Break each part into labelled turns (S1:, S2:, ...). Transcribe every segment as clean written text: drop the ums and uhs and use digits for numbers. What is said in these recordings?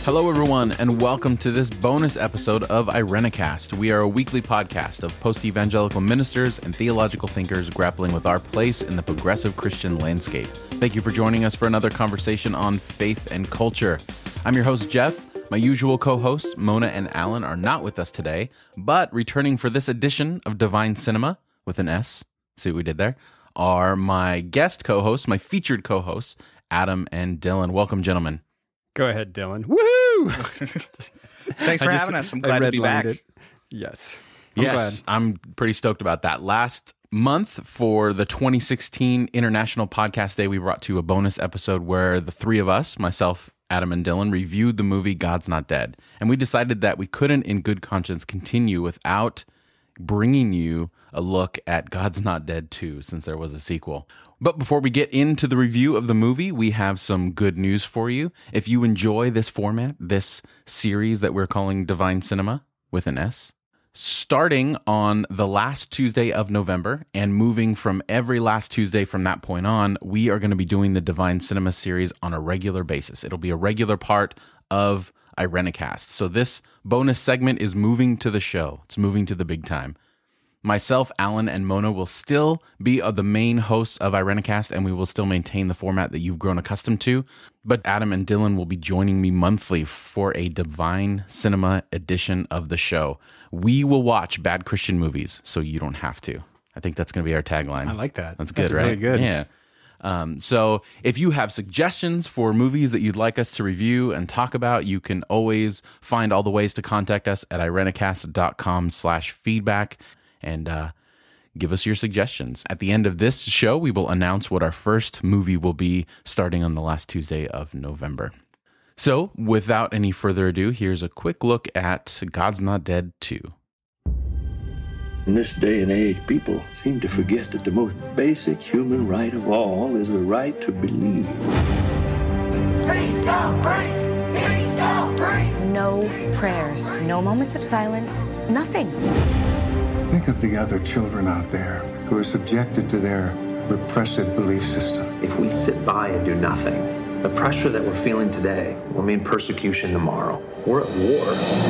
S1: Hello, everyone, and welcome to this bonus episode of Irenicast. We are a weekly podcast of post-evangelical ministers and theological thinkers grappling with our place in the progressive Christian landscape. Thank you for joining us for another conversation on faith and culture. I'm your host, Jeff. My usual co-hosts, Mona and Alan, are not with us today, but returning for this edition of Divine SINema, with an S, see what we did there, are my guest co-hosts, my featured co-hosts, Adam and Dylan. Welcome, gentlemen.
S2: Go ahead, Dylan. Woohoo!
S3: Thanks for having us. I'm glad to be back.
S2: Yes.
S1: I'm pretty stoked about that. Last month for the 2016 International Podcast Day, we brought to you a bonus episode where the three of us, myself, Adam, and Dylan, reviewed the movie God's Not Dead. And we decided that we couldn't, in good conscience, continue without bringing you a look at God's Not Dead 2, since there was a sequel. But before we get into the review of the movie, we have some good news for you. If you enjoy this format, this series that we're calling Divine SINema, with an S, starting on the last Tuesday of November and moving from every last Tuesday from that point on, we are going to be doing the Divine SINema series on a regular basis. It'll be a regular part of Irenicast. So this bonus segment is moving to the show. It's moving to the big time. Myself, Alan, and Mona will still be the main hosts of Irenicast, and we will still maintain the format that you've grown accustomed to. But Adam and Dylan will be joining me monthly for a Divine SINema edition of the show. We will watch bad Christian movies, so you don't have to. I think that's going to be our tagline.
S2: I like that.
S1: That's good,
S2: that's
S1: right?
S2: Really good.
S1: Yeah. So if you have suggestions for movies that you'd like us to review and talk about, you can always find all the ways to contact us at irenicast.com/feedback. And give us your suggestions. At the end of this show, we will announce what our first movie will be starting on the last Tuesday of November. So, without any further ado, here's a quick look at God's Not Dead 2.
S4: In this day and age, people seem to forget that the most basic human right of all is the right to believe.
S5: Please don't breathe! Please don't breathe!
S6: No prayers, no moments of silence, nothing.
S7: Think of the other children out there who are subjected to their repressive belief system.
S8: If we sit by and do nothing, the pressure that we're feeling today will mean persecution tomorrow. We're at war.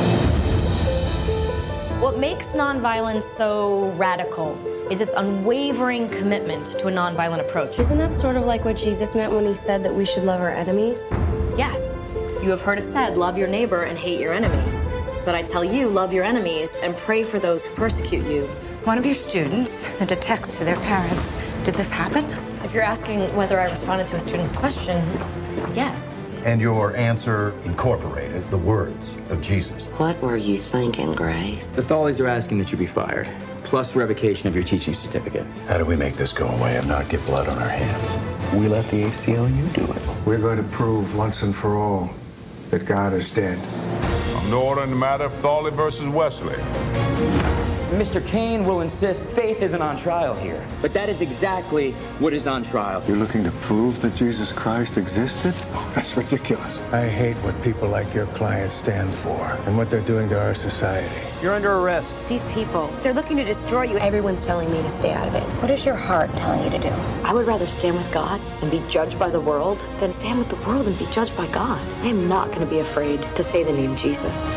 S9: What makes nonviolence so radical is its unwavering commitment to a nonviolent approach.
S10: Isn't that sort of like what Jesus meant when he said that we should love our enemies?
S9: Yes. You have heard it said, love your neighbor and hate your enemy. But I tell you, love your enemies and pray for those who persecute you.
S6: One of your students sent a text to their parents. Did this happen?
S9: If you're asking whether I responded to a student's question, yes.
S11: And your answer incorporated the words of Jesus.
S12: What were you thinking, Grace?
S13: The Tholies are asking that you be fired, plus revocation of your teaching certificate.
S11: How do we make this go away and not get blood on our hands?
S4: We let the ACLU do it.
S7: We're going to prove once and for all that God is dead.
S14: No order in the matter of Thorley versus Wesley.
S13: Mr. Kane will insist faith isn't on trial here. But that is exactly what is on trial.
S7: You're looking to prove that Jesus Christ existed? Oh, that's ridiculous. I hate what people like your clients stand for and what they're doing to our society.
S13: You're under arrest.
S6: These people, they're looking to destroy you.
S10: Everyone's telling me to stay out of it. What is your heart telling you to do?
S9: I would rather stand with God and be judged by the world than stand with the world and be judged by God. I am not going to be afraid to say the name Jesus.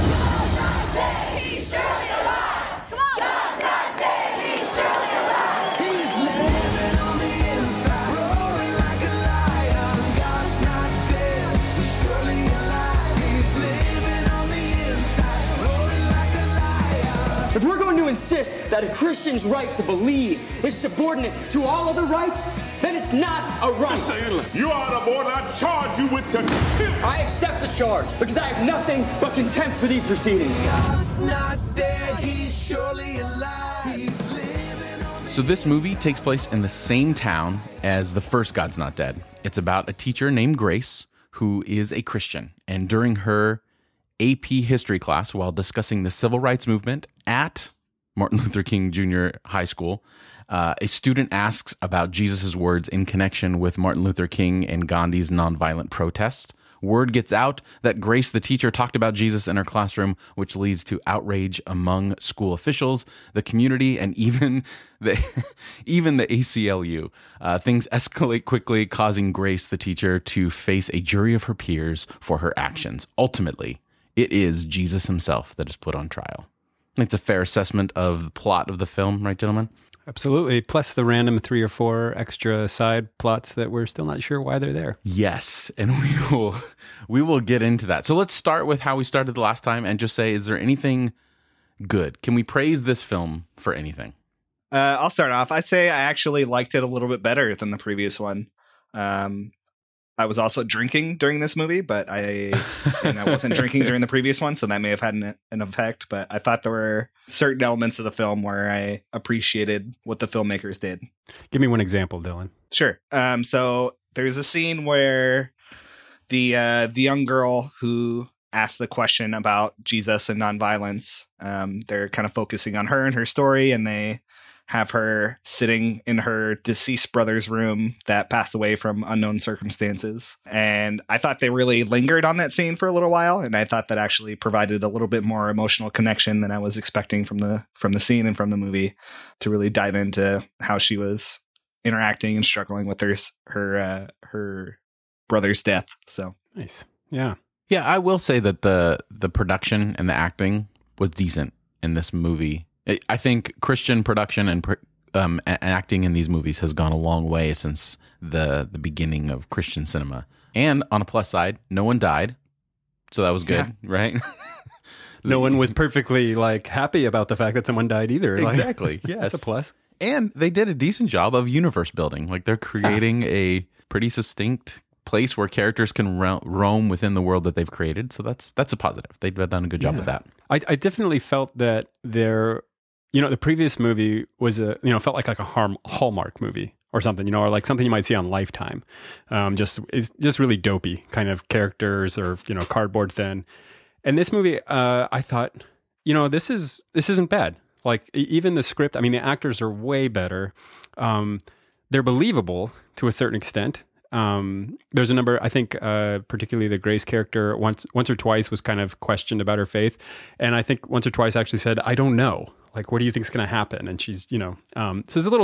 S13: If we're going to insist that a Christian's right to believe is subordinate to all other rights, then it's not a right.
S14: You are out of order. I charge you with contempt.
S13: I accept the charge because I have nothing but contempt for these proceedings.
S5: God's not dead. He's surely alive. He's living on the...
S1: So this movie takes place in the same town as the first God's Not Dead. It's about a teacher named Grace who is a Christian, and during her AP history class, while discussing the civil rights movement at Martin Luther King Jr. High School, a student asks about Jesus' words in connection with Martin Luther King and Gandhi's nonviolent protest, Word gets out that Grace, the teacher, talked about Jesus in her classroom, which leads to outrage among school officials, the community, and even the ACLU. Things escalate quickly, causing Grace, the teacher, to face a jury of her peers for her actions. Ultimately, it is Jesus himself that is put on trial. It's a fair assessment of the plot of the film, right, gentlemen?
S2: Absolutely. Plus the random 3 or 4 extra side plots that we're still not sure why they're there.
S1: Yes, and we will get into that. So let's start with how we started the last time and just say, is there anything good? Can we praise this film for anything?
S3: I'll start off. I'd say I actually liked it a little bit better than the previous one. I was also drinking during this movie, but I wasn't drinking during the previous one, so that may have had an effect. But I thought there were certain elements of the film where I appreciated what the filmmakers did.
S2: Give me one example, Dylan.
S3: Sure. So there's a scene where the young girl who asked the question about Jesus and nonviolence, they're kind of focusing on her and her story, and they have her sitting in her deceased brother's room that passed away from unknown circumstances. And I thought they really lingered on that scene for a little while, and I thought that actually provided a little bit more emotional connection than I was expecting from the scene and from the movie, to really dive into how she was interacting and struggling with her brother's death. So
S2: nice. Yeah.
S1: Yeah, I will say that the production and the acting was decent in this movie. I think Christian production and acting in these movies has gone a long way since the beginning of Christian cinema. And on a plus side, no one died, so that was good, right?
S2: No one was perfectly happy about the fact that someone died either.
S1: Exactly. Yes,
S2: that's a plus.
S1: And they did a decent job of universe building. They're creating a pretty succinct place where characters can roam within the world that they've created. So that's a positive. They've done a good job with that.
S2: I definitely felt that the previous movie was felt like a Hallmark movie or something, or like something you might see on Lifetime. It's just really dopey kind of characters, or cardboard thin. And this movie, I thought, this isn't bad. Even the script, the actors are way better. They're believable to a certain extent. There's a number, I think, particularly the Grace character once or twice was kind of questioned about her faith. And I think once or twice actually said, I don't know. What do you think is going to happen? And she's, so there's a little,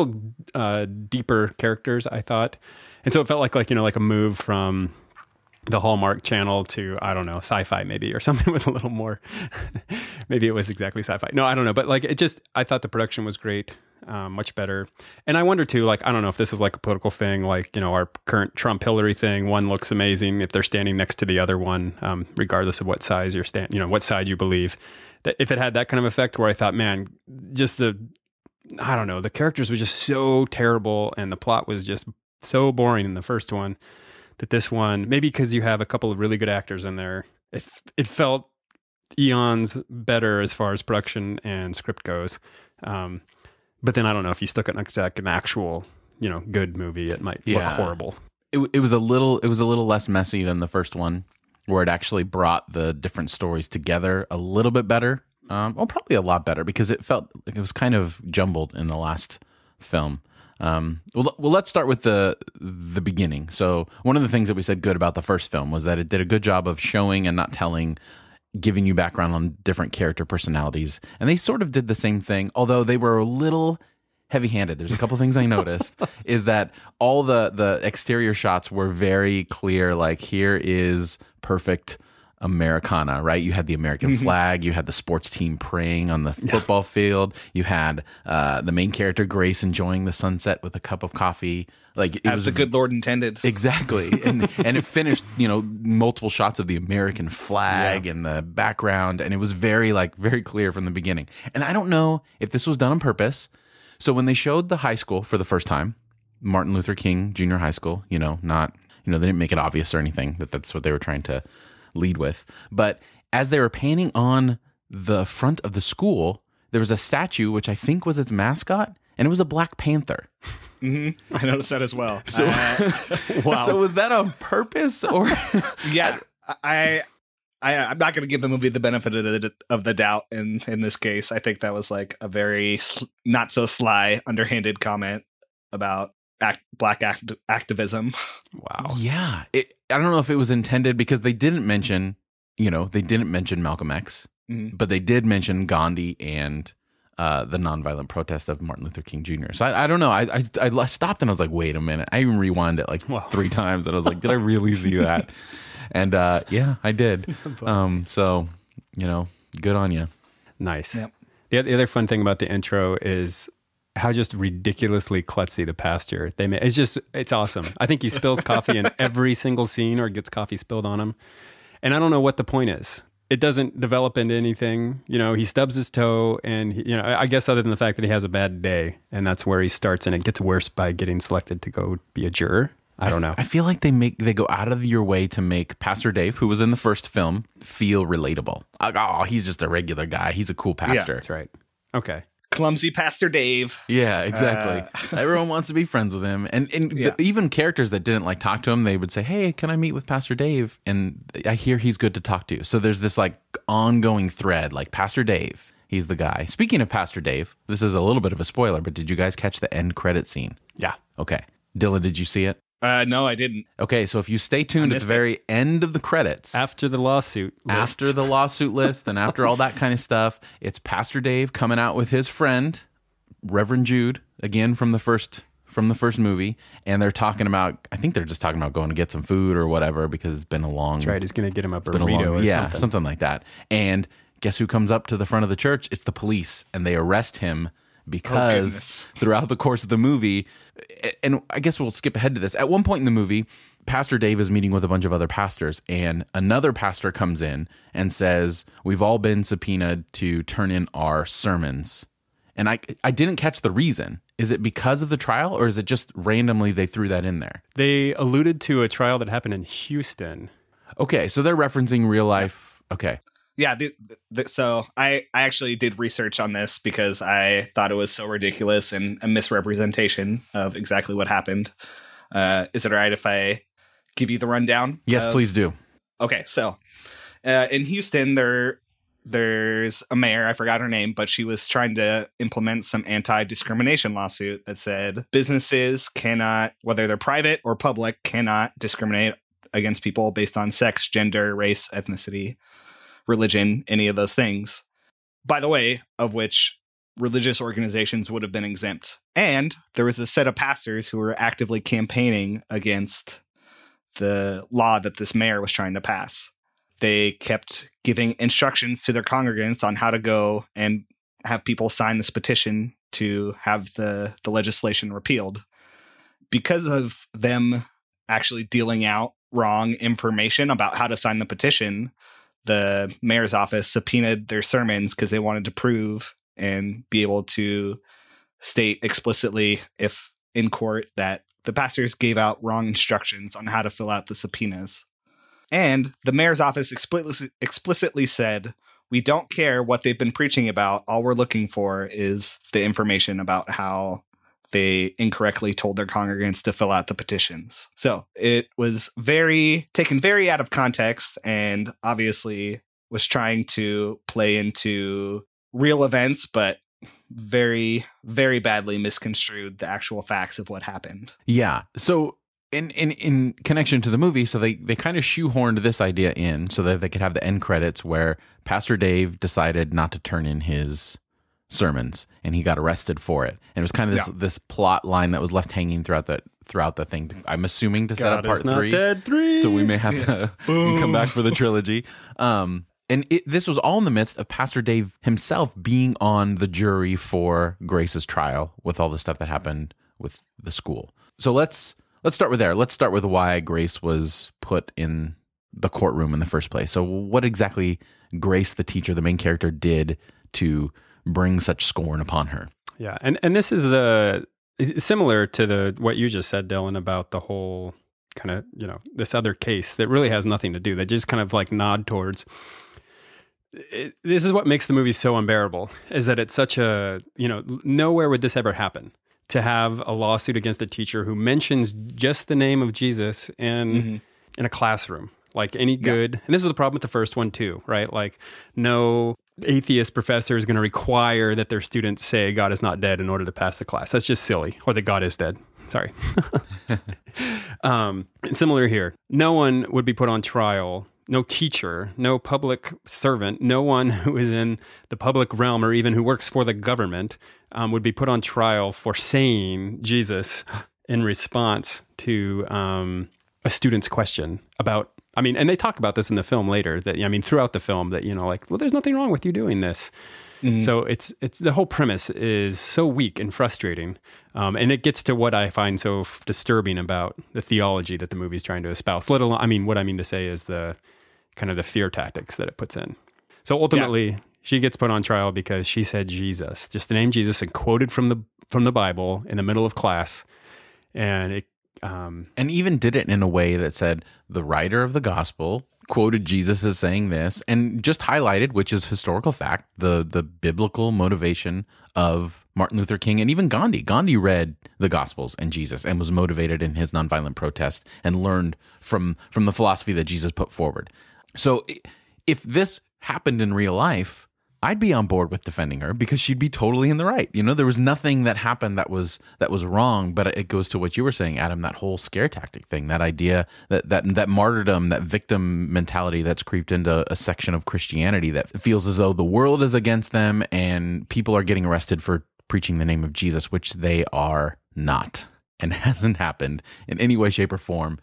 S2: deeper characters, I thought. And so it felt like a move from the Hallmark channel to, I don't know, sci-fi maybe, or something with a little more, maybe it was exactly sci-fi. No, I don't know. But I thought the production was great. Much better. And I wonder too, I don't know if this is a political thing, our current Trump-Hillary thing. One looks amazing if they're standing next to the other one, regardless of what size you're what side you believe. That if it had that kind of effect, where I thought, man, just the characters were just so terrible, and the plot was just so boring in the first one, that this one, maybe because you have a couple of really good actors in there, it felt eons better as far as production and script goes. But then I don't know if you stuck it next to an actual, good movie, it might look horrible.
S1: It was a little less messy than the first one, where it actually brought the different stories together a little bit better. Probably a lot better, because it felt like it was kind of jumbled in the last film. Well, let's start with the beginning. So one of the things that we said good about the first film was that it did a good job of showing and not telling, giving you background on different character personalities. And they sort of did the same thing, although they were a little heavy-handed. There's a couple things I noticed, is that all the exterior shots were very clear, here is perfect Americana, right? You had the American flag, you had the sports team praying on the football field, you had the main character Grace enjoying the sunset with a cup of coffee. It
S3: as
S1: was
S3: the good Lord intended.
S1: Exactly. And it finished, multiple shots of the American flag in the background, and it was very clear from the beginning. And I don't know if this was done on purpose. So when they showed the high school for the first time, Martin Luther King Jr. High School, not, they didn't make it obvious or anything that that's what they were trying to lead with. But as they were painting on the front of the school, there was a statue, which I think was its mascot, and it was a Black Panther.
S3: Mm-hmm. I noticed that as well.
S1: So, wow. So was that on purpose, or?
S3: Yeah, I'm not going to give the movie the benefit of the doubt in this case. I think that was a very not so sly, underhanded comment about black activism.
S2: Wow.
S1: Yeah. I don't know if it was intended because they didn't mention Malcolm X, but they did mention Gandhi and the nonviolent protest of Martin Luther King Jr. So I don't know. I stopped and I was like, wait a minute. I even rewound it like 3 times and I was like, did I really see that? And yeah, I did. So, good on you.
S2: Nice.
S3: Yep.
S2: The other fun thing about the intro is how just ridiculously klutzy the pastor they made. It's awesome. I think he spills coffee in every single scene or gets coffee spilled on him. And I don't know what the point is. It doesn't develop into anything. He stubs his toe and, I guess other than the fact that he has a bad day and that's where he starts and it gets worse by getting selected to go be a juror. I don't know.
S1: I feel like they go out of your way to make Pastor Dave, who was in the first film, feel relatable. Like, oh, he's just a regular guy. He's a cool pastor.
S2: Yeah, that's right. Okay.
S3: Clumsy Pastor Dave.
S1: Yeah, exactly. Everyone wants to be friends with him. And even characters that didn't talk to him, they would say, hey, can I meet with Pastor Dave? And I hear he's good to talk to. So there's this ongoing thread, Pastor Dave. He's the guy. Speaking of Pastor Dave, this is a little bit of a spoiler, but did you guys catch the end credit scene?
S2: Yeah.
S1: Okay. Dylan, did you see it?
S3: No, I didn't.
S1: Okay, so if you stay tuned at the very end of the credits,
S2: after the lawsuit list, and after all that kind of stuff, it's Pastor Dave coming out with his friend, Reverend Jude, again from the first movie, and they're talking about. I think they're just talking about going to get some food or whatever because it's been a long. That's right. He's going to get him a burrito or
S1: something like that. And guess who comes up to the front of the church? It's the police, and they arrest him. Because throughout the course of the movie, and I guess we'll skip ahead to this. At one point in the movie, Pastor Dave is meeting with a bunch of other pastors, and another pastor comes in and says, we've all been subpoenaed to turn in our sermons. And I didn't catch the reason. Is it because of the trial, or is it just randomly they threw that in there?
S2: They alluded to a trial that happened in Houston.
S1: Okay, so they're referencing real life. Okay.
S3: Yeah, so I actually did research on this because I thought it was so ridiculous and a misrepresentation of exactly what happened. Is it all right if I give you the rundown?
S1: Yes, please do.
S3: Okay, so in Houston, there's a mayor, I forgot her name, but she was trying to implement some anti-discrimination lawsuit that said businesses cannot, whether they're private or public, cannot discriminate against people based on sex, gender, race, ethnicity, religion, any of those things, by the way, of which religious organizations would have been exempt. And there was a set of pastors who were actively campaigning against the law that this mayor was trying to pass. They kept giving instructions to their congregants on how to go and have people sign this petition to have the legislation repealed. Because of them actually dealing out wrong information about how to sign the petition, the mayor's office subpoenaed their sermons because they wanted to prove and be able to state explicitly, if in court, that the pastors gave out wrong instructions on how to fill out the subpoenas. And the mayor's office explicitly said, we don't care what they've been preaching about. All we're looking for is the information about how they incorrectly told their congregants to fill out the petitions. So it was taken very out of context and obviously was trying to play into real events, but very, very badly misconstrued the actual facts of what happened.
S1: Yeah. So in connection to the movie, so they kind of shoehorned this idea in so that they could have the end credits where Pastor Dave decided not to turn in his sermons and he got arrested for it, and it was kind of this plot line that was left hanging throughout the thing. I'm assuming to set up part 3, so we may have to come back for the trilogy. And this was all in the midst of Pastor Dave himself being on the jury for Grace's trial with all the stuff that happened with the school. So let's start with there. Let's start with why Grace was put in the courtroom in the first place. So what exactly Grace, the teacher, the main character, did to bring such scorn upon her?
S2: Yeah, and this is similar to what you just said, Dylan, about the whole kind of, this other case that really has nothing to do. They just kind of nod towards. This is what makes the movie so unbearable, is that it's such a, nowhere would this ever happen. To have a lawsuit against a teacher who mentions just the name of Jesus in a classroom, any good. And this is the problem with the first one too, right? No atheist professor is going to require that their students say God is not dead in order to pass the class. That's just silly. Or that God is dead. Sorry. Similar here. No one would be put on trial. No teacher, no public servant, no one who is in the public realm or even who works for the government would be put on trial for saying Jesus in response to a student's question about, and they talk about this in the film later, that, throughout the film that, well, there's nothing wrong with you doing this. Mm-hmm. So it's the whole premise is so weak and frustrating. And it gets to what I find so disturbing about the theology that the movie's trying to espouse. Let alone, what I mean to say is the kind of the fear tactics that it puts in. So ultimately, she gets put on trial because she said Jesus, just the name Jesus, and quoted from the Bible in the middle of class. And it
S1: and even did it in a way that said the writer of the gospel quoted Jesus as saying this, and just highlighted, which is historical fact, the biblical motivation of Martin Luther King and even Gandhi. Gandhi read the Gospels and Jesus and was motivated in his nonviolent protest and learned from the philosophy that Jesus put forward. So if this happened in real life, I'd be on board with defending her because she'd be totally in the right. There was nothing that happened that was wrong, but it goes to what you were saying, Adam, that whole scare tactic thing, that idea that martyrdom, that victim mentality that's creeped into a section of Christianity that feels as though the world is against them and people are getting arrested for preaching the name of Jesus, which they are not, and hasn't happened in any way, shape, or form.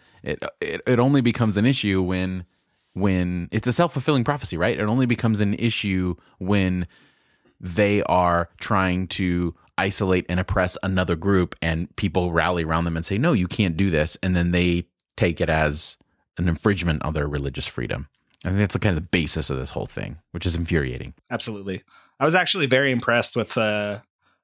S1: It only becomes an issue when it's a self-fulfilling prophecy, right? It only becomes an issue when they are trying to isolate and oppress another group and people rally around them and say, no, you can't do this. And then they take it as an infringement of their religious freedom. I think that's kind of the basis of this whole thing, which is infuriating.
S3: Absolutely. I was actually very impressed with the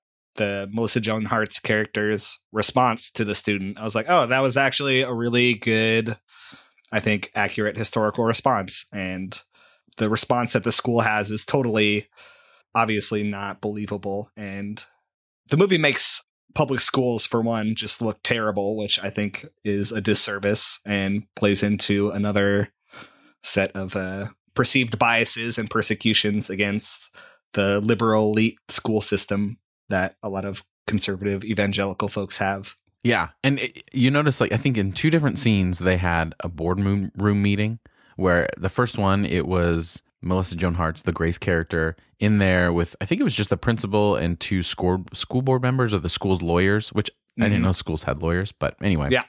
S3: Melissa Joan Hart's character's response to the student. I was like, oh, that was actually a really good, I think, accurate historical response. And the response that the school has is totally, obviously not believable. And the movie makes public schools, for one, just look terrible, which I think is a disservice and plays into another set of perceived biases and persecutions against the liberal elite school system that a lot of conservative evangelical folks have.
S1: Yeah. And you notice, I think in two different scenes, they had a boardroom meeting where the first one, it was Melissa Joan Hart's, the Grace character, in there with, I think it was just the principal and two school board members or the school's lawyers, which I didn't know schools had lawyers, but anyway.
S3: Yeah.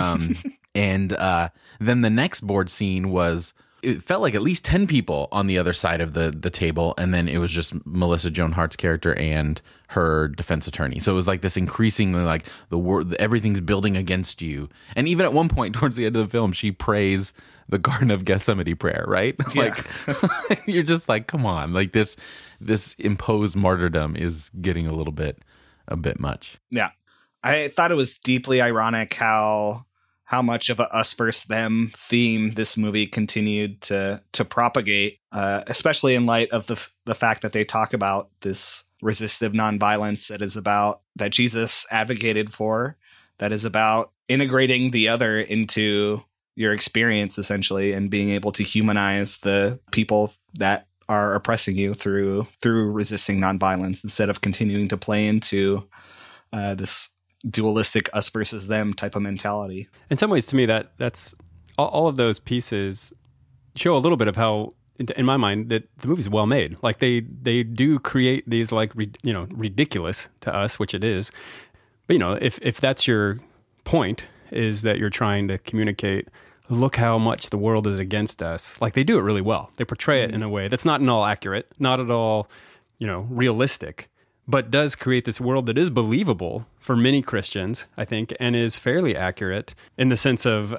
S1: And then the next board scene was, it felt like at least 10 people on the other side of the table, and then it was just Melissa Joan Hart's character and her defense attorney. So it was like this increasingly like everything's building against you. And even at one point towards the end of the film, she prays the Garden of Gethsemane prayer, right?
S3: Yeah.
S1: Like you're just like, come on, like this imposed martyrdom is getting a bit much.
S3: Yeah. I thought it was deeply ironic how much of a us versus them theme this movie continued to propagate, especially in light of the fact that they talk about this resistive nonviolence that Jesus advocated for, that is about integrating the other into your experience, essentially, and being able to humanize the people that are oppressing you through resisting nonviolence instead of continuing to play into this dualistic us versus them type of mentality.
S2: In some ways, to me, that's all of those pieces show a little bit of how, in my mind, that the movie's well made. Like they do create these ridiculous to us, which it is. But if that's your point, is that you're trying to communicate, look how much the world is against us. Like they do it really well. They portray it in a way that's not at all accurate, not at all, realistic, but does create this world that is believable for many Christians, I think, and is fairly accurate in the sense of,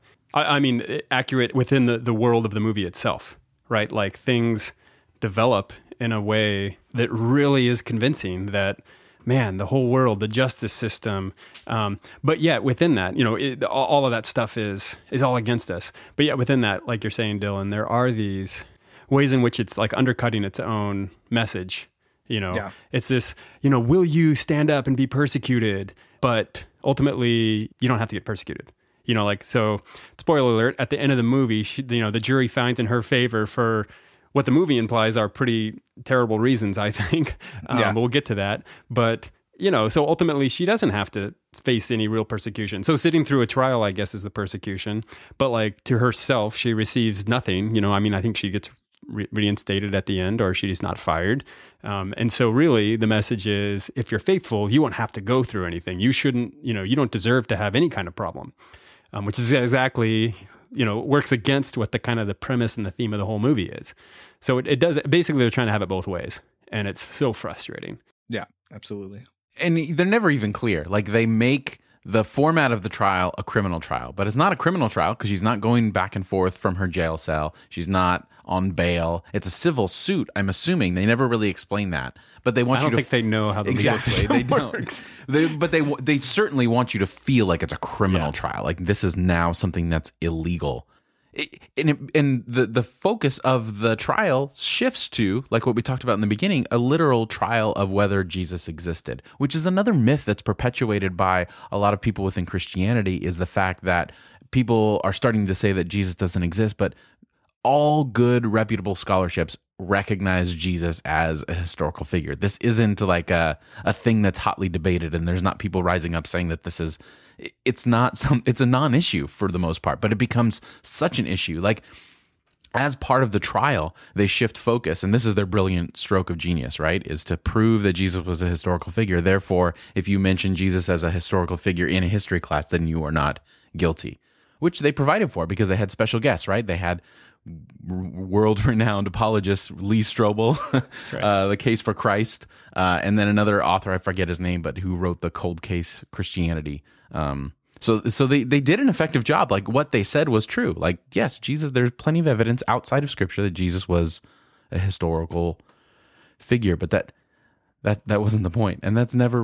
S2: accurate within the world of the movie itself, right? Like things develop in a way that really is convincing that, man, the whole world, the justice system, but yet within that, all of that stuff is all against us. But yet within that, like you're saying, Dylan, there are these ways in which it's like undercutting its own message. It's this, will you stand up and be persecuted? But ultimately, you don't have to get persecuted. So spoiler alert, at the end of the movie, the jury finds in her favor for what the movie implies are pretty terrible reasons, I think. But we'll get to that. But, so ultimately she doesn't have to face any real persecution. So sitting through a trial, I guess, is the persecution. But like to herself, she receives nothing. I think she gets reinstated at the end, or she's not fired. And so really the message is, if you're faithful, you won't have to go through anything. You shouldn't, you don't deserve to have any kind of problem, which is exactly, works against what the kind of the premise and the theme of the whole movie is. So it does, basically they're trying to have it both ways. And it's so frustrating.
S3: Yeah, absolutely.
S1: And they're never even clear. Like, they make the format of the trial a criminal trial, but it's not a criminal trial because she's not going back and forth from her jail cell. She's not on bail. It's a civil suit, I'm assuming. They never really explain that. But they want
S2: I
S1: you
S2: don't
S1: to...
S2: think they know how the legal system works.
S1: But they certainly want you to feel like it's a criminal trial. Like, this is now something that's illegal. And the focus of the trial shifts to, like what we talked about in the beginning, a literal trial of whether Jesus existed, which is another myth that's perpetuated by a lot of people within Christianity, is the fact that people are starting to say that Jesus doesn't exist, but all good, reputable scholarships recognize Jesus as a historical figure. This isn't like a thing that's hotly debated, and there's not people rising up saying that this is... It's a non-issue for the most part, but it becomes such an issue. Like, as part of the trial, they shift focus, and this is their brilliant stroke of genius, right? Is to prove that Jesus was a historical figure. Therefore, if you mention Jesus as a historical figure in a history class, then you are not guilty, which they provided for because they had special guests, right? They had world-renowned apologist Lee Strobel, right. The Case for Christ, and then another author, I forget his name, but who wrote the Cold Case Christianity. So they did an effective job. Like, what they said was true. Like, yes, Jesus, there's plenty of evidence outside of Scripture that Jesus was a historical figure, but that wasn't the point, and that's not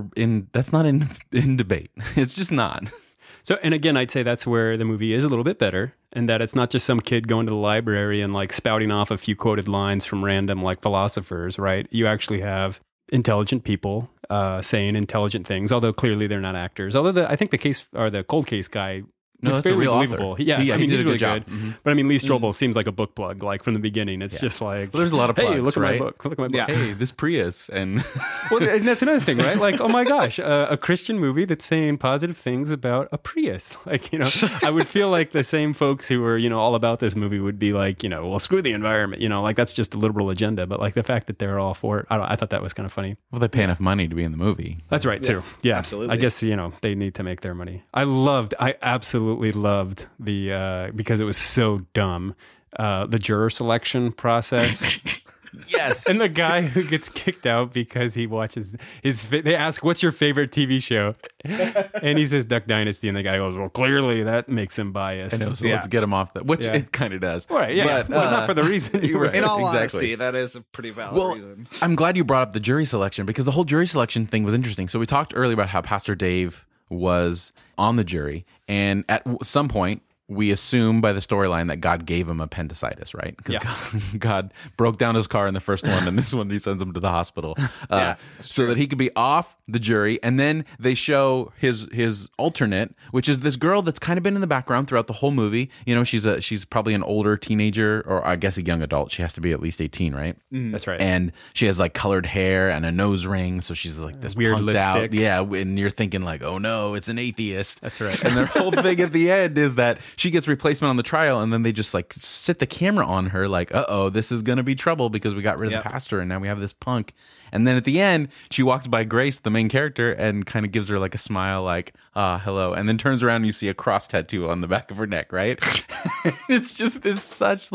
S1: in debate. It's just not.
S2: So, and again, I'd say that's where the movie is a little bit better, and that it's not just some kid going to the library and like spouting off a few quoted lines from random like philosophers, right? You actually have intelligent people saying intelligent things, although clearly they're not actors. Although I think the cold case guy
S1: No, that's a real believable.
S2: Author.
S1: Yeah,
S2: I mean,
S1: he did
S2: he's
S1: a
S2: really
S1: good job.
S2: good.
S1: Mm-hmm.
S2: But I mean, Lee Strobel seems like a book plug, like from the beginning. It's just like,
S1: well, there's a lot of plugs,
S2: hey, look at
S1: right?
S2: my book. Look at my book.
S1: Yeah. Hey, this Prius. And
S2: well, and that's another thing, right? Like, oh my gosh, a Christian movie that's saying positive things about a Prius. Like, I would feel like the same folks who were, all about this movie would be like, well, screw the environment. Like that's just a liberal agenda. But like the fact that they're all for it, I thought that was kind of funny.
S1: Well, they pay enough money to be in the movie.
S2: That's right, too. Yeah,
S3: absolutely.
S2: I guess, they need to make their money. I absolutely loved the, because it was so dumb, the juror selection process.
S1: Yes.
S2: And the guy who gets kicked out because he watches they ask, what's your favorite TV show? And he says Duck Dynasty, and the guy goes, well, clearly that makes him biased.
S1: I know, so let's get him off that, which it kind of does.
S2: Right, yeah. But, well, not for the reason you were.
S3: In all honesty, that is a pretty valid reason.
S1: I'm glad you brought up the jury selection, because the whole jury selection thing was interesting. So we talked earlier about how Pastor Dave was on the jury, and at some point, we assume by the storyline that God gave him appendicitis, right? Because God broke down his car in the first one, and this one he sends him to the hospital so that he could be off the jury. And then they show his alternate, which is this girl that's kind of been in the background throughout the whole movie. She's probably an older teenager, or I guess a young adult. She has to be at least 18, right?
S2: That's right.
S1: And she has like colored hair and a nose ring, so she's like this
S2: weird
S1: punked
S2: lipstick.
S1: out. Yeah, and you're thinking like, oh no, it's an atheist.
S2: That's right.
S1: And their whole thing at the end is that she gets replacement on the trial, and then they just like sit the camera on her like, uh-oh, this is gonna be trouble because we got rid of the pastor and now we have this punk. And then at the end, she walks by Grace, the main character, and kind of gives her like a smile like, hello, and then turns around and you see a cross tattoo on the back of her neck, right? It's just this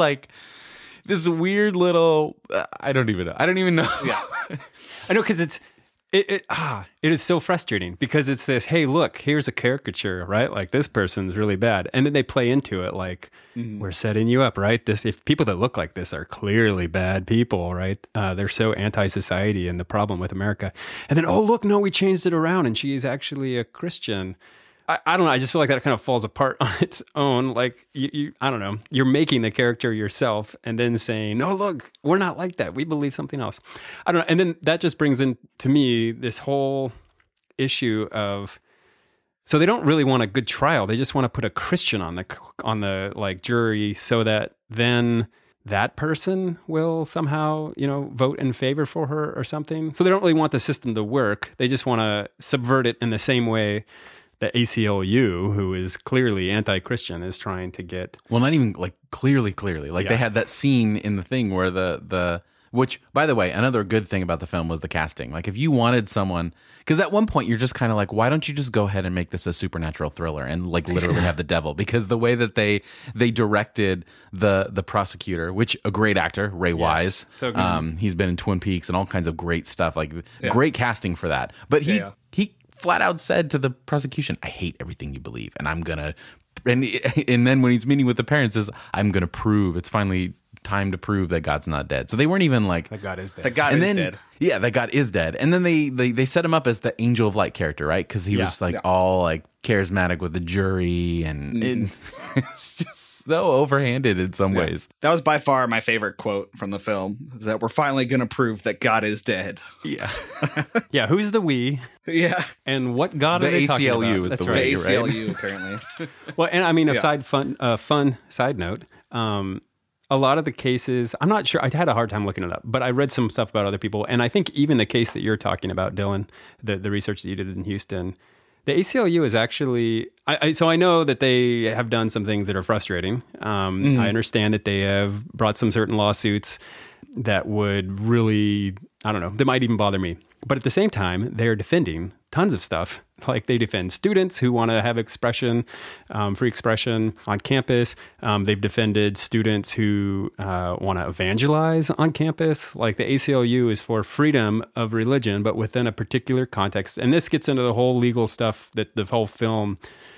S1: weird little I don't even know.
S2: Yeah. I know, because it is so frustrating, because it's this, hey, look, here's a caricature, right? Like, this person's really bad. And then they play into it like, we're setting you up, right? If people that look like this are clearly bad people, right? They're so anti-society and the problem with America. And then, oh, look, no, we changed it around and she's actually a Christian. I don't know. I just feel like that kind of falls apart on its own. Like, I don't know. You're making the character yourself and then saying, no, look, we're not like that. We believe something else. I don't know. And then that just brings in, to me, this whole issue of, so they don't really want a good trial. They just want to put a Christian on the like jury, so that then that person will somehow, vote in favor for her or something. So they don't really want the system to work. They just want to subvert it in the same way that ACLU, who is clearly anti-Christian, is trying to get.
S1: Well, not even like clearly. Like they had that scene in the thing where which, by the way, another good thing about the film was the casting. Like if you wanted someone, because at one point you're just kind of like, why don't you just go ahead and make this a supernatural thriller and like literally have the devil? Because the way that they directed the prosecutor, which a great actor, Ray Wise,
S2: so good.
S1: He's been in Twin Peaks and all kinds of great stuff, like great casting for that. But he flat out said to the prosecution, I hate everything you believe, and I'm gonna. And then when he's meeting with the parents, says, I'm gonna prove it's finally time to prove that God's not dead. So they weren't even like
S2: that God is dead.
S3: That God is dead.
S1: Yeah, that God is dead. And then they set him up as the angel of light character, right? Because he was all like charismatic with the jury, and it's just so overhanded in some ways.
S3: That was by far my favorite quote from the film, is that we're finally going to prove that God is dead.
S1: Yeah.
S2: Yeah, who's the we?
S3: Yeah.
S2: And what God
S1: the
S2: are they talking about?
S1: ACLU is
S2: That's
S1: the
S2: right.
S1: we,
S3: The ACLU, apparently.
S2: Well, and I mean, a fun side note, a lot of the cases, I'm not sure, I had a hard time looking it up, but I read some stuff about other people, and I think even the case that you're talking about, Dylan, the research that you did in Houston, the ACLU is actually, so I know that they have done some things that are frustrating. I understand that they have brought some certain lawsuits that would really, I don't know, that might even bother me. But at the same time, they're defending tons of stuff. Like they defend students who want to have expression, free expression on campus. They've defended students who want to evangelize on campus. Like the ACLU is for freedom of religion, but within a particular context. And this gets into the whole legal stuff that the whole film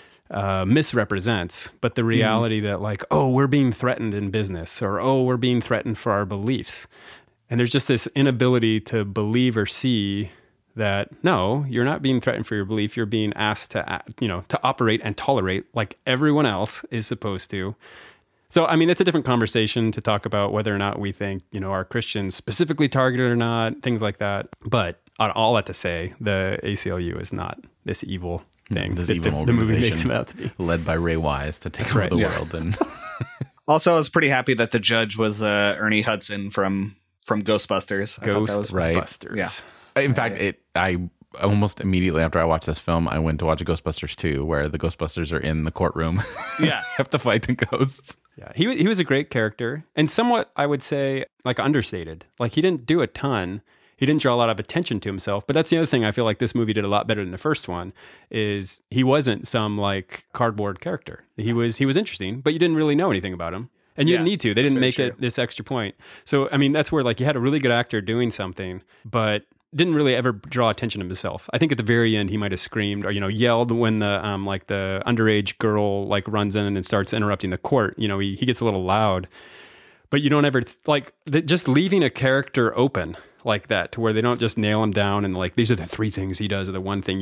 S2: misrepresents. But the reality that like, oh, we're being threatened in business, or oh, we're being threatened for our beliefs. And there's just this inability to believe or see that, no, you're not being threatened for your belief. You're being asked to, to operate and tolerate like everyone else is supposed to. So, I mean, it's a different conversation to talk about whether or not we think, are Christians specifically targeted or not, things like that. But all that to say, the ACLU is not this evil thing.
S1: This evil
S2: the movie
S1: organization
S2: makes it out to be.
S1: Led by Ray Wise to take over the world. And
S3: Also, I was pretty happy that the judge was Ernie Hudson from Ghostbusters.
S2: Ghostbusters.
S3: Yeah.
S1: In fact, I almost immediately after I watched this film, I went to watch Ghostbusters 2, where the Ghostbusters are in the courtroom.
S3: Yeah.
S1: Have to fight the ghosts.
S2: Yeah, he was a great character, and somewhat, I would say, like understated. Like he didn't do a ton. He didn't draw a lot of attention to himself. But that's the other thing I feel like this movie did a lot better than the first one, is he wasn't some like cardboard character. He was interesting, but you didn't really know anything about him. And you didn't need to. They didn't make it this extra point. So, I mean, that's where like you had a really good actor doing something, but didn't really ever draw attention to himself. I think at the very end he might have screamed or yelled when the the underage girl like runs in and starts interrupting the court. He gets a little loud, but you don't ever just leaving a character open like that to where they don't just nail him down and like these are the three things he does or the one thing.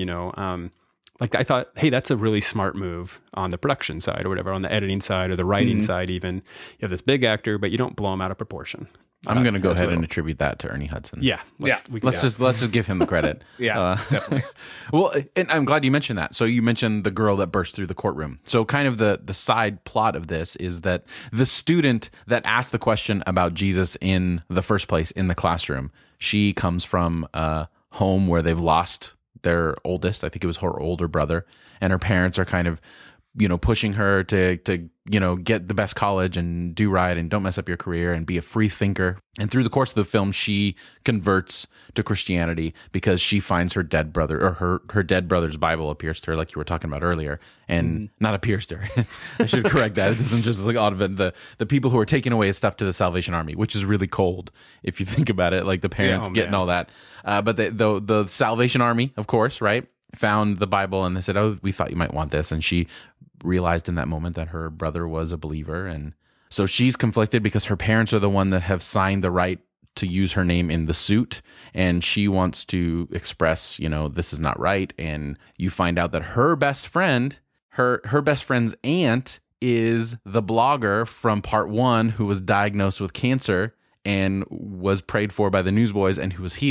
S2: Like I thought, hey, that's a really smart move on the production side or whatever, on the editing side or the writing side. Even you have this big actor, but you don't blow him out of proportion.
S1: I'm going to go ahead and attribute that to Ernie Hudson.
S2: Yeah.
S1: Let's just give him the credit.
S3: Definitely.
S1: Well, and I'm glad you mentioned that. So you mentioned the girl that burst through the courtroom. So kind of the side plot of this is that the student that asked the question about Jesus in the first place in the classroom, she comes from a home where they've lost their oldest. I think it was her older brother, and her parents are kind of, pushing her to get the best college and do right and don't mess up your career and be a free thinker. And through the course of the film, she converts to Christianity because she finds her dead brother, or her dead brother's Bible appears to her, like you were talking about earlier, and not appears to her. I should correct that. It doesn't just like out of it. The people who are taking away his stuff to the Salvation Army, which is really cold if you think about it, like the parents getting all that. But the Salvation Army, of course, right, found the Bible and they said, oh, we thought you might want this. And she realized in that moment that her brother was a believer. And so she's conflicted because her parents are the one that have signed the right to use her name in the suit. And she wants to express, this is not right. And you find out that her best friend, her best friend's aunt is the blogger from part 1 who was diagnosed with cancer and was prayed for by the newsboys and who was healed.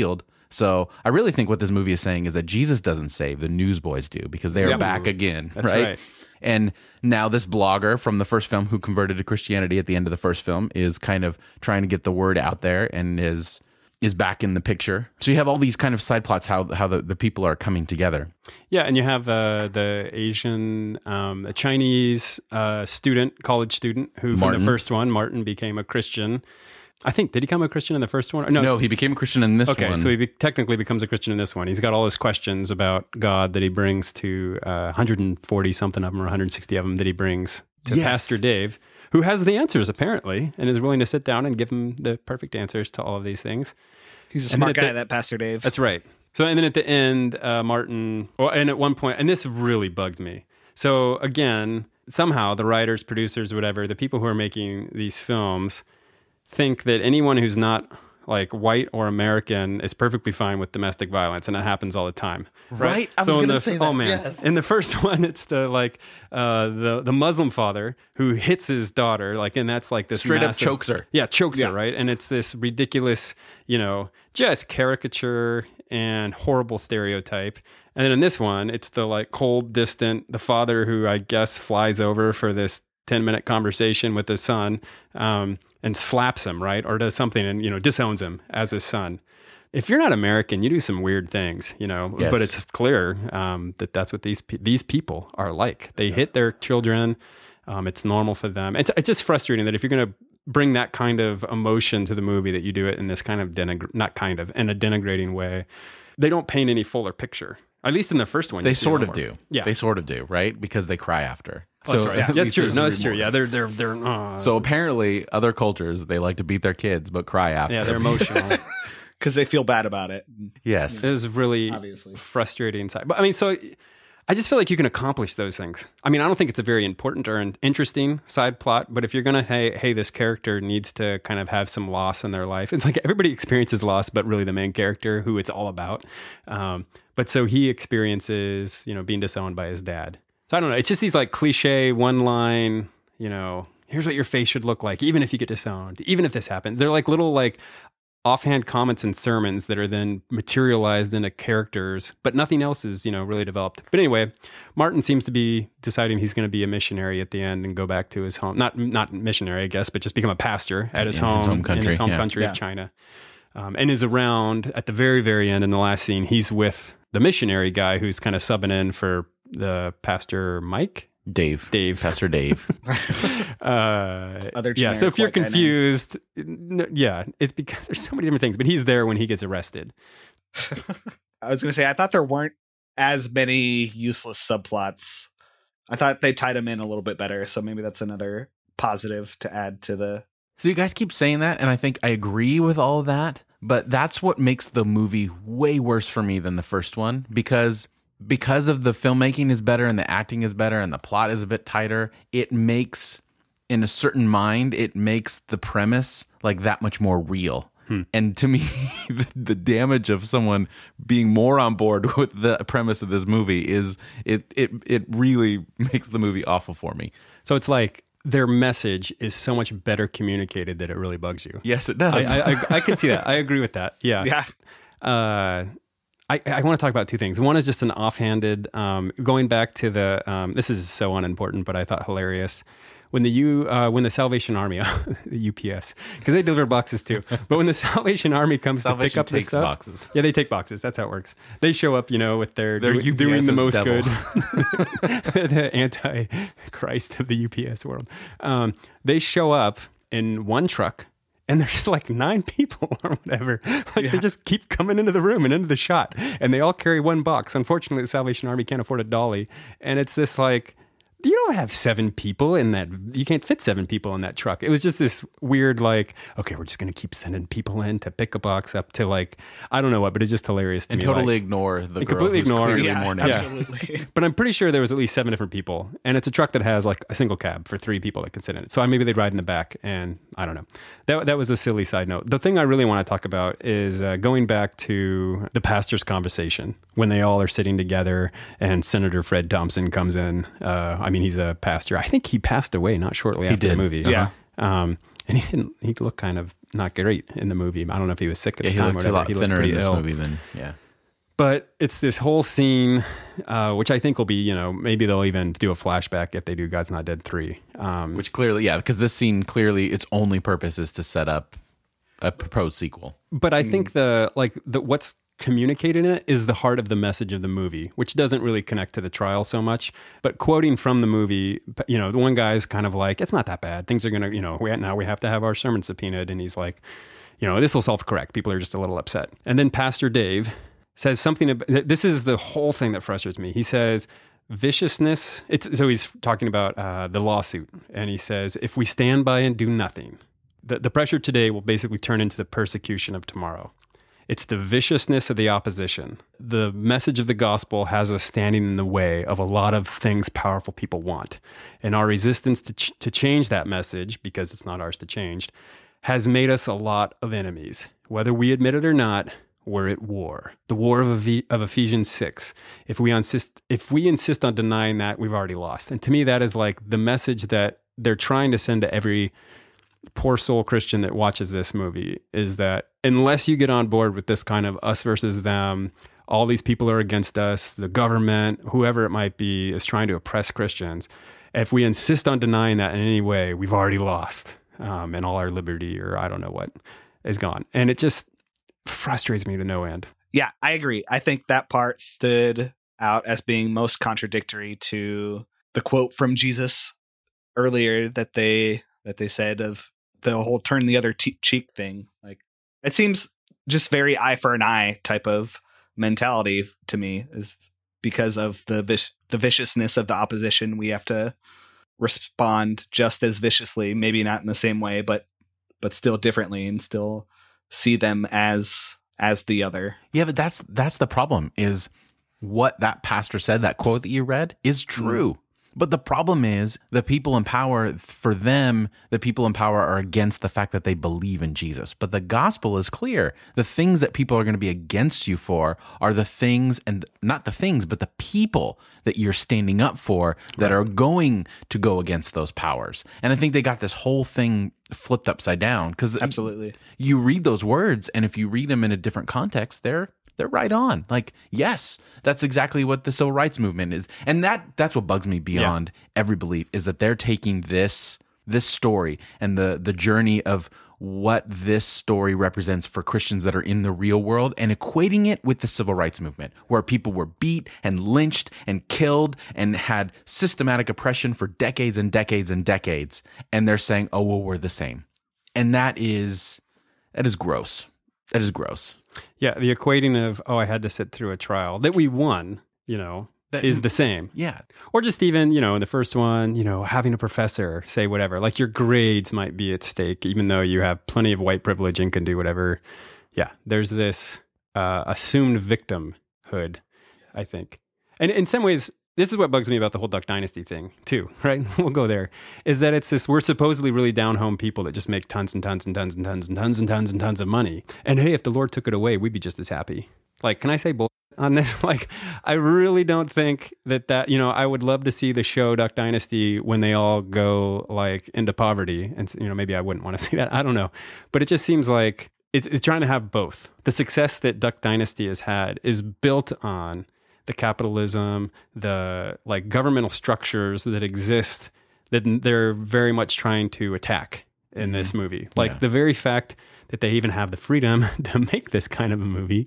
S1: So I really think what this movie is saying is that Jesus doesn't save, the newsboys do, because they are back again,
S2: That's
S1: right? And now this blogger from the first film who converted to Christianity at the end of the first film is kind of trying to get the word out there and is back in the picture. So you have all these kind of side plots, how the people are coming together.
S2: Yeah, and you have the Asian, a Chinese college student who from the first one, Martin, became a Christian. I think, did he become a Christian in the first one?
S1: No, he became a Christian in this one.
S2: Okay, so he technically becomes a Christian in this one. He's got all his questions about God that he brings to 140-something of them or 160 of them that he brings to Pastor Dave, who has the answers apparently and is willing to sit down and give him the perfect answers to all of these things.
S3: He's a smart guy, that Pastor Dave.
S2: That's right. So, and then at the end, Martin, and at one point, and this really bugged me. So again, somehow the writers, producers, whatever, the people who are making these films think that anyone who's not like white or American is perfectly fine with domestic violence, and it happens all the time.
S1: Right? I was going to say that.
S2: Oh man! Yes. In the first one, it's the Muslim father who hits his daughter, and that's like this
S1: straight
S2: massive,
S1: up chokes her.
S2: Yeah, chokes her, right? And it's this ridiculous, just caricature and horrible stereotype. And then in this one, it's the cold, distant, the father who I guess flies over for this 10-minute conversation with his son and slaps him, right? Or does something and, disowns him as his son. If you're not American, you do some weird things,
S1: Yes.
S2: But it's clear that that's what these people are like. They hit their children. It's normal for them. It's just frustrating that if you're going to bring that kind of emotion to the movie, that you do it in this kind of in a denigrating way. They don't paint any fuller picture. At least in the first one.
S1: They sort of do.
S2: Yeah.
S1: They sort of do, right? Because they cry after.
S2: So that's right. Yeah, that's true. No, that's true. Yeah, they're
S1: so apparently other cultures, they like to beat their kids but cry after.
S2: Yeah, they're emotional.
S3: Because they feel bad about it.
S1: Yes.
S2: It was really frustrating side. But I mean, so I just feel like you can accomplish those things. I mean, I don't think it's a very important or an interesting side plot, but if you're going to, hey, this character needs to kind of have some loss in their life. It's like everybody experiences loss, but really the main character who it's all about. But so he experiences, being disowned by his dad. So I don't know. It's just these cliche one line, here's what your face should look like, even if you get disowned, even if this happens. They're little offhand comments and sermons that are then materialized into characters, but nothing else is, really developed. But anyway, Martin seems to be deciding he's going to be a missionary at the end and go back to his home. Not missionary, I guess, but just become a pastor at his home country of China. And is around at the very, very end in the last scene. He's with the missionary guy who's kind of subbing in for the pastor Mike.
S1: Dave. Pastor Dave.
S3: Other
S2: so if you're confused, it's because there's so many different things, but he's there when he gets arrested.
S3: I was going to say, I thought there weren't as many useless subplots. I thought they tied him in a little bit better, so maybe that's another positive to add to the...
S1: So you guys keep saying that, and I think I agree with all of that, but that's what makes the movie way worse for me than the first one, because of the filmmaking is better and the acting is better and the plot is a bit tighter, it makes, in a certain mind, it makes the premise that much more real. And to me, the damage of someone being more on board with the premise of this movie is it really makes the movie awful for me.
S2: So it's their message is so much better communicated that it really bugs you.
S1: Yes, it does.
S2: I can see that. I agree with that. Yeah.
S3: Yeah.
S2: I want to talk about two things. One is just an offhanded, going back to the, this is so unimportant, but I thought hilarious. When the Salvation Army, the UPS, because they deliver boxes too, but when the Salvation Army comes to pick up the stuff,
S1: boxes.
S2: Yeah, they take boxes. That's how it works. They show up, with their doing the most
S1: devil.
S2: good, the anti-Christ of the UPS world. They show up in one truck. And there's 9 people or whatever. They just keep coming into the room and into the shot. And they all carry one box. Unfortunately, the Salvation Army can't afford a dolly. And it's this you don't have 7 people in that. You can't fit 7 people in that truck. It was just this weird, okay, we're just going to keep sending people in to pick a box up to I don't know what, but it's just hilarious to me.
S1: And totally ignore the girl who's clearly more naked.
S3: Absolutely.
S2: But I'm pretty sure there was at least 7 different people. And it's a truck that has a single cab for 3 people that can sit in it. So maybe they'd ride in the back, and I don't know. That was a silly side note. The thing I really want to talk about is going back to the pastor's conversation when they all are sitting together and Senator Fred Thompson comes in. He's a pastor. I think he passed away not shortly after the movie.
S1: Yeah.
S2: And he looked kind of not great in the movie. I don't know if he was sick at the time.
S1: He looked a lot thinner in this movie than,
S2: But it's this whole scene, which I think will be, maybe they'll even do a flashback if they do God's Not Dead 3.
S1: Which clearly, because this scene clearly, its only purpose is to set up a proposed sequel.
S2: But I think what's communicated in it is the heart of the message of the movie, which doesn't really connect to the trial so much. But quoting from the movie, the one guy's kind of like, it's not that bad. Things are going to, now we have to have our sermon subpoenaed. And he's like, this will self-correct. People are just a little upset. And then Pastor Dave says something, this is the whole thing that frustrates me. He says, viciousness, so he's talking about the lawsuit. And he says, if we stand by and do nothing, the pressure today will basically turn into the persecution of tomorrow. It's the viciousness of the opposition. The message of the gospel has us standing in the way of a lot of things powerful people want. And our resistance to change that message, because it's not ours to change, has made us a lot of enemies. Whether we admit it or not, we're at war. The war of Ephesians 6. If we insist on denying that, we've already lost. And to me, that is like the message that they're trying to send to every poor soul Christian that watches this movie, is that unless you get on board with this kind of us versus them, all these people are against us, the government, whoever it might be, is trying to oppress Christians. If we insist on denying that in any way, we've already lost, and all our liberty, or I don't know what, is gone. And it just frustrates me to no end.
S3: Yeah, I agree. I think that part stood out as being most contradictory to the quote from Jesus earlier that they said of the whole turn the other cheek thing. Like, it seems just very eye for an eye type of mentality to me, is because of the viciousness of the opposition. We have to respond just as viciously, maybe not in the same way, but still differently, and still see them as the other.
S1: Yeah, but that's the problem, is what that pastor said, that quote that you read, is true. But the problem is the people in power, for them, the people in power are against the fact that they believe in Jesus. But the gospel is clear. The things that people are going to be against you for are the things, and not the things, but the people that you're standing up for that are going to go against those powers. And I think they got this whole thing flipped upside down, because
S3: absolutely,
S1: you read those words, and if you read them in a different context, they're right on. Like, yes, that's exactly what the civil rights movement is. And that's what bugs me beyond every belief, is that they're taking this story and the journey of what this story represents for Christians that are in the real world, and equating it with the civil rights movement, where people were beat and lynched and killed and had systematic oppression for decades and decades and decades. And they're saying, oh, well, we're the same. And that is gross. That is gross.
S2: Yeah, the equating of, I had to sit through a trial that we won, that is the same.
S1: Yeah.
S2: Or just even, in the first one, having a professor say whatever, like your grades might be at stake, even though you have plenty of white privilege and can do whatever. Yeah, there's this assumed victimhood, I think. And in some ways, this is what bugs me about the whole Duck Dynasty thing, too, right? We'll go there. Is that it's this, we're supposedly really down-home people that just make tons and tons and tons and tons and tons and tons and tons of money. And hey, if the Lord took it away, we'd be just as happy. Like, can I say bull on this? Like, I really don't think that, I would love to see the show Duck Dynasty when they all go, like, into poverty. And, maybe I wouldn't want to see that. I don't know. But it just seems like it's trying to have both. The success that Duck Dynasty has had is built on the capitalism, the like governmental structures that exist that they're very much trying to attack in this movie. Like the very fact that they even have the freedom to make this kind of a movie.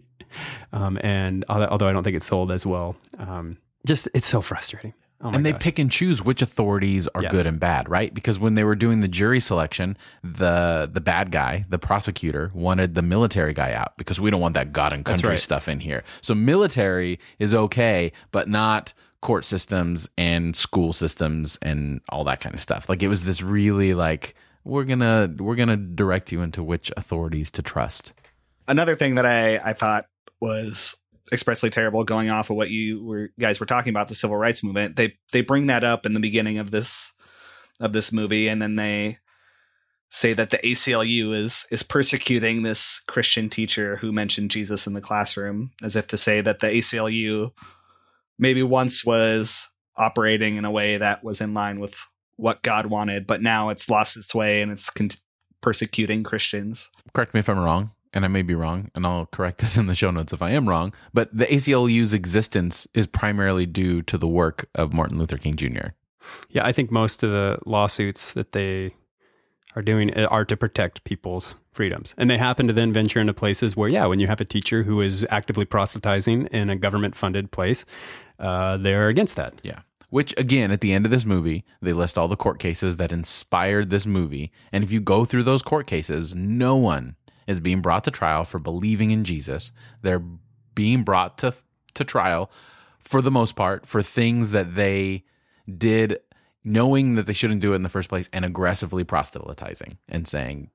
S2: And although I don't think it's sold as well, just it's so frustrating. Oh my
S1: and they
S2: gosh.
S1: pick and choose which authorities are good and bad, right? Because when they were doing the jury selection, the bad guy, the prosecutor, wanted the military guy out because we don't want that God and country stuff in here. So military is okay, but not court systems and school systems and all that kind of stuff. Like, it was this really like, we're gonna direct you into which authorities to trust.
S3: Another thing that I thought was expressly terrible, going off of what you guys were talking about, the civil rights movement, they bring that up in the beginning of this movie, and then they say that the ACLU is persecuting this Christian teacher who mentioned Jesus in the classroom, as if to say that the ACLU maybe once was operating in a way that was in line with what God wanted, but now it's lost its way and it's persecuting Christians.
S1: Correct me if I'm wrong, and I may be wrong, and I'll correct this in the show notes if I am wrong, but the ACLU's existence is primarily due to the work of Martin Luther King Jr.
S2: Yeah, I think most of the lawsuits that they are doing are to protect people's freedoms. And they happen to then venture into places where, yeah, when you have a teacher who is actively proselytizing in a government-funded place, they're against that.
S1: Yeah. Which, again, at the end of this movie, they list all the court cases that inspired this movie. And if you go through those court cases, no one is being brought to trial for believing in Jesus. They're being brought to trial, for the most part, for things that they did knowing that they shouldn't do it in the first place and aggressively proselytizing and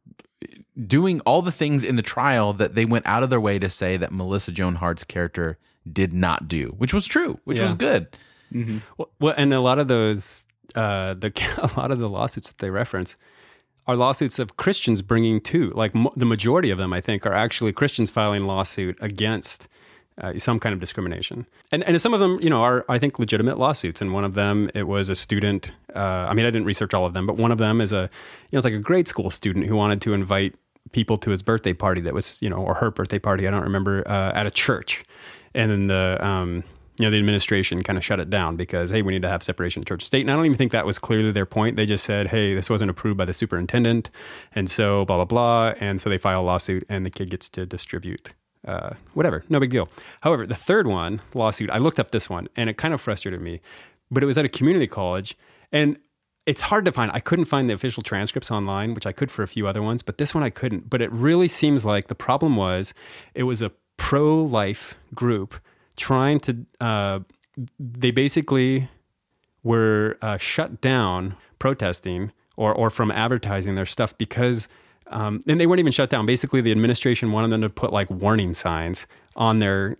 S1: doing all the things in the trial that they went out of their way to say that Melissa Joan Hart's character did not do, which was true, which was good.
S2: Mm-hmm. Well, and a lot of those, a lot of the lawsuits that they reference are lawsuits of Christians bringing too. Like the majority of them, I think, are actually Christians filing lawsuit against some kind of discrimination. And some of them, are, I think, legitimate lawsuits. And one of them, it was a student. I didn't research all of them, but one of them is it's like a grade school student who wanted to invite people to his birthday party that was, or her birthday party, I don't remember, at a church. And then the administration kind of shut it down because, hey, we need to have separation of church and state. And I don't even think that was clearly their point. They just said, hey, this wasn't approved by the superintendent. And so blah, blah, blah. And so they file a lawsuit and the kid gets to distribute whatever, no big deal. However, the third lawsuit, I looked up this one and it kind of frustrated me, but it was at a community college and it's hard to find. I couldn't find the official transcripts online, which I could for a few other ones, but this one I couldn't. But it really seems like the problem was it was a pro-life group trying to, they basically were shut down protesting or from advertising their stuff because and they weren't even shut down. Basically, the administration wanted them to put like warning signs on their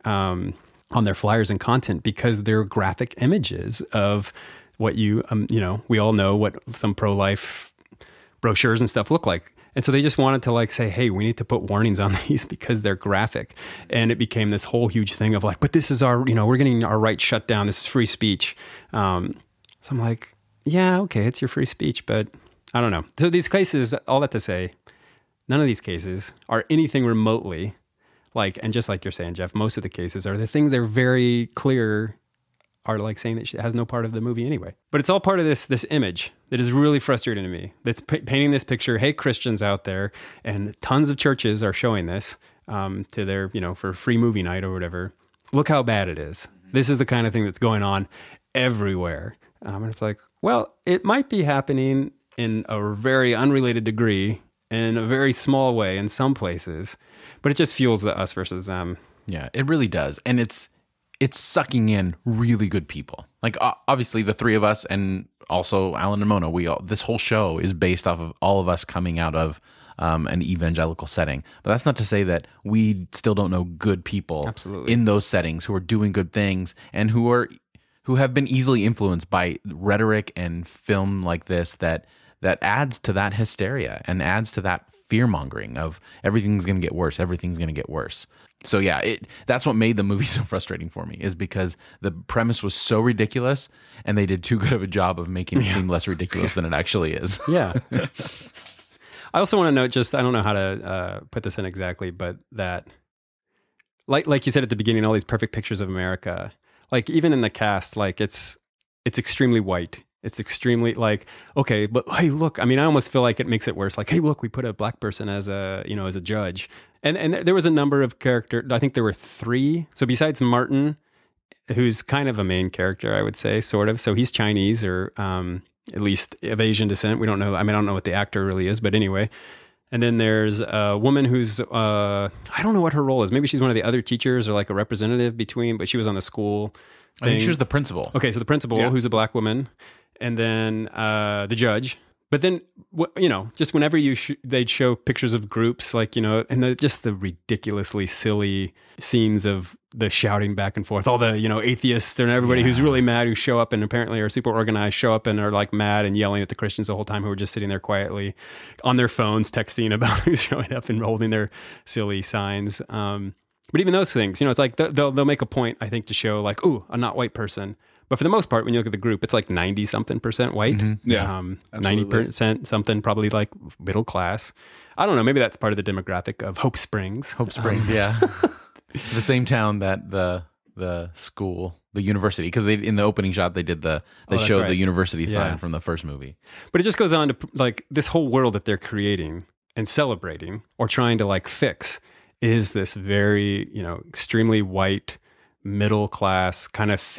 S2: flyers and content because they're graphic images of what we all know what some pro-life brochures and stuff look like. And so they just wanted to like say, hey, we need to put warnings on these because they're graphic. And it became this whole huge thing of like, but this is our, we're getting our rights shut down. This is free speech. So I'm like, yeah, okay, it's your free speech, but I don't know. So these cases, all that to say, none of these cases are anything remotely like, and just like you're saying, Jeff, most of the cases are the things they're very clear are like saying that she has no part of the movie anyway. But it's all part of this image that is really frustrating to me. That's painting this picture, hey, Christians out there, and tons of churches are showing this to their, for free movie night or whatever. Look how bad it is. This is the kind of thing that's going on everywhere. And it's like, well, it might be happening in a very unrelated degree in a very small way in some places, but it just fuels the us versus them.
S1: Yeah, it really does. And it's sucking in really good people. Like obviously the three of us and also Alan and Mona, this whole show is based off of all of us coming out of an evangelical setting. But that's not to say that we still don't know good people
S2: Absolutely.
S1: In those settings who are doing good things and who have been easily influenced by rhetoric and film like this that adds to that hysteria and adds to that fear-mongering of everything's going to get worse, everything's going to get worse. So yeah, that's what made the movie so frustrating for me, is because the premise was so ridiculous and they did too good of a job of making it seem less ridiculous than it actually is.
S2: Yeah. I also want to note, I don't know how to put this in exactly, but that, like you said at the beginning, all these perfect pictures of America, like even in the cast, like it's extremely white. It's extremely like, okay, but hey, look, I almost feel like it makes it worse. Like, hey, look, we put a black person as a judge. And there was a number of characters. I think there were 3. So besides Martin, who's kind of a main character, I would say, sort of. So he's Chinese or at least of Asian descent. We don't know. I don't know what the actor really is, but anyway. And then there's a woman who's, I don't know what her role is. Maybe she's one of the other teachers or like a representative but she was on the school thing.
S1: I think she was the principal.
S2: Okay, so the principal, who's a black woman. And then the judge. But then, just whenever they'd show pictures of groups, like, and just the ridiculously silly scenes of the shouting back and forth, all the, atheists and everybody who's really mad who show up and apparently are super organized, show up and are like mad and yelling at the Christians the whole time who are just sitting there quietly on their phones, texting about who's showing up and holding their silly signs. But even those things, it's like they'll make a point, I think, to show like, ooh, a not white person. But for the most part, when you look at the group, it's like 90 something percent white.
S1: Mm-hmm.
S3: Yeah,
S2: 90% something probably like middle class. I don't know. Maybe that's part of the demographic of Hope Springs.
S1: Hope Springs, yeah. The same town that the school, the university, because they in the opening shot they showed the university sign from the first movie.
S2: But it just goes on to like this whole world that they're creating and celebrating or trying to like fix is this very, extremely white, middle class kind of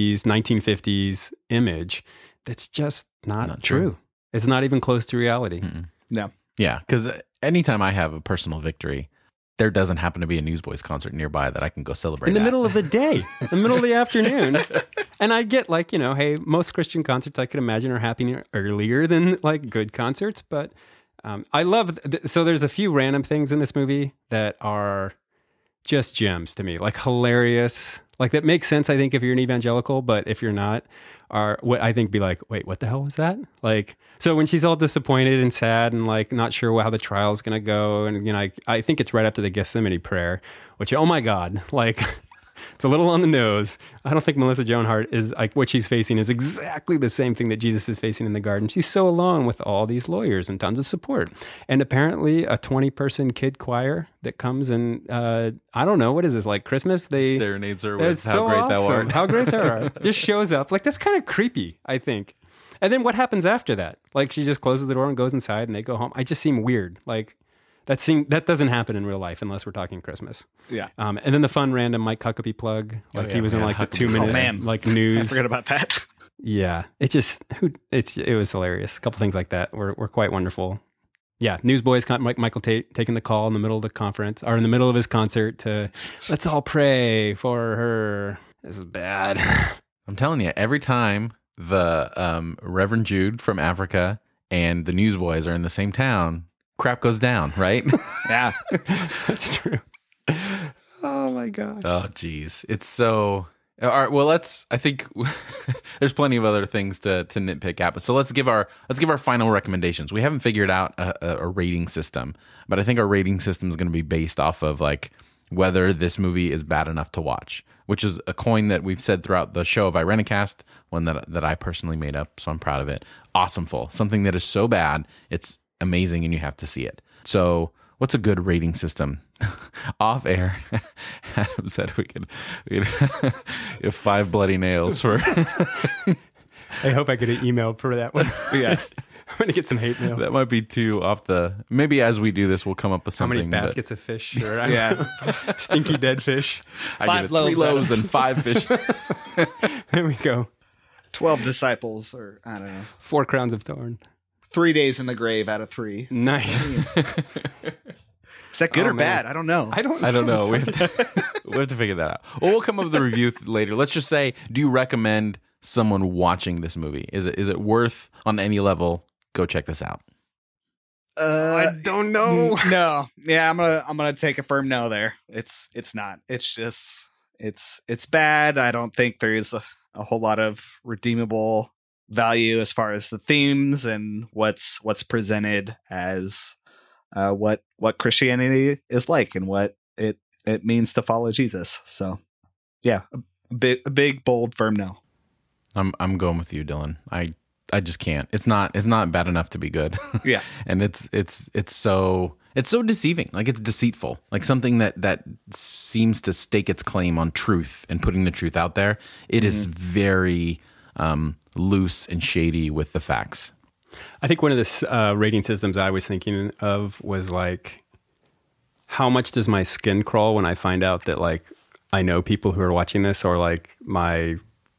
S2: 1950s image that's just not true. It's not even close to reality.
S1: Mm-mm.
S3: No.
S1: Yeah, because anytime I have a personal victory, there doesn't happen to be a Newsboys concert nearby that I can go celebrate
S2: in the
S1: at.
S2: middle of the day, in the middle of the afternoon. And I get like, hey, most Christian concerts I could imagine are happening earlier than like good concerts. But I love, so there's a few random things in this movie that are just gems to me, like hilarious, like that makes sense, I think, if you're an evangelical, but if you're not, are what I think be like, wait, what the hell was that? Like, so when she's all disappointed and sad and like not sure how the trial's going to go. And, I think it's right after the Gethsemane prayer, which, oh my God, like it's a little on the nose. I don't think Melissa Joan Hart is like what she's facing is exactly the same thing that Jesus is facing in the garden. She's so alone with all these lawyers and tons of support. And apparently a 20-person kid choir that comes and, I don't know, what is this, like Christmas? They
S1: serenades her with How Great Thou Art.
S2: How Great Thou Art. Just shows up. Like, that's kind of creepy, I think. And then what happens after that? Like, she just closes the door and goes inside and they go home. I just seem weird. Like, that doesn't happen in real life unless we're talking Christmas.
S3: Yeah.
S2: And then the fun random Mike Huckabee plug. Like he was in like the 2-minute like news.
S3: I forgot about that.
S2: Yeah. It was hilarious. A couple things like that were quite wonderful. Yeah. Newsboys, Michael Tate taking the call in the middle of the conference or in the middle of his concert to let's all pray for her. This is bad.
S1: I'm telling you, every time the Reverend Jude from Africa and the Newsboys are in the same town, crap goes down, right?
S3: Yeah,
S2: that's true. Oh my gosh.
S1: Oh geez, it's so. All right, well, I think there's plenty of other things to nitpick at, but so let's give our final recommendations. We haven't figured out a rating system, but I think our rating system is going to be based off of like whether this movie is bad enough to watch, which is a coin that we've said throughout the show of Irenicast, one that I personally made up, so I'm proud of it. Awesomeful, something that is so bad it's amazing and you have to see it. So what's a good rating system? Off air, Adam said we could have 5 bloody nails for.
S2: I hope I get an email for that one.
S1: Yeah.
S2: I'm going to get some hate mail.
S1: That might be too off the. Maybe as we do this, we'll come up with something.
S2: How many baskets of fish? Or,
S3: yeah.
S2: Stinky dead fish.
S3: 5
S1: loaves, 3 loaves and 5 fish.
S2: There we go.
S3: 12 disciples, or I don't know.
S2: 4 crowns of thorn.
S3: 3 days in the grave out of 3.
S2: Nice.
S3: Is that good or bad? I don't know.
S2: I don't
S1: know. We have to figure that out. Well, we'll come up with a review later. Let's just say, do you recommend someone watching this movie? Is it worth on any level? Go check this out.
S2: I don't know.
S3: No. Yeah, I'm gonna take a firm no there. It's not. It's just it's bad. I don't think there's a whole lot of redeemable value as far as the themes and what's presented as what Christianity is like and what it means to follow Jesus. So yeah, a big bold firm no.
S1: I'm going with you, Dylan. I just can't. It's not bad enough to be good.
S3: Yeah.
S1: And it's so deceiving. Like it's deceitful. Like something that seems to stake its claim on truth and putting the truth out there. It is very loose and shady with the facts.
S2: I think one of the rating systems I was thinking of was like, how much does my skin crawl when I find out that like I know people who are watching this, or like my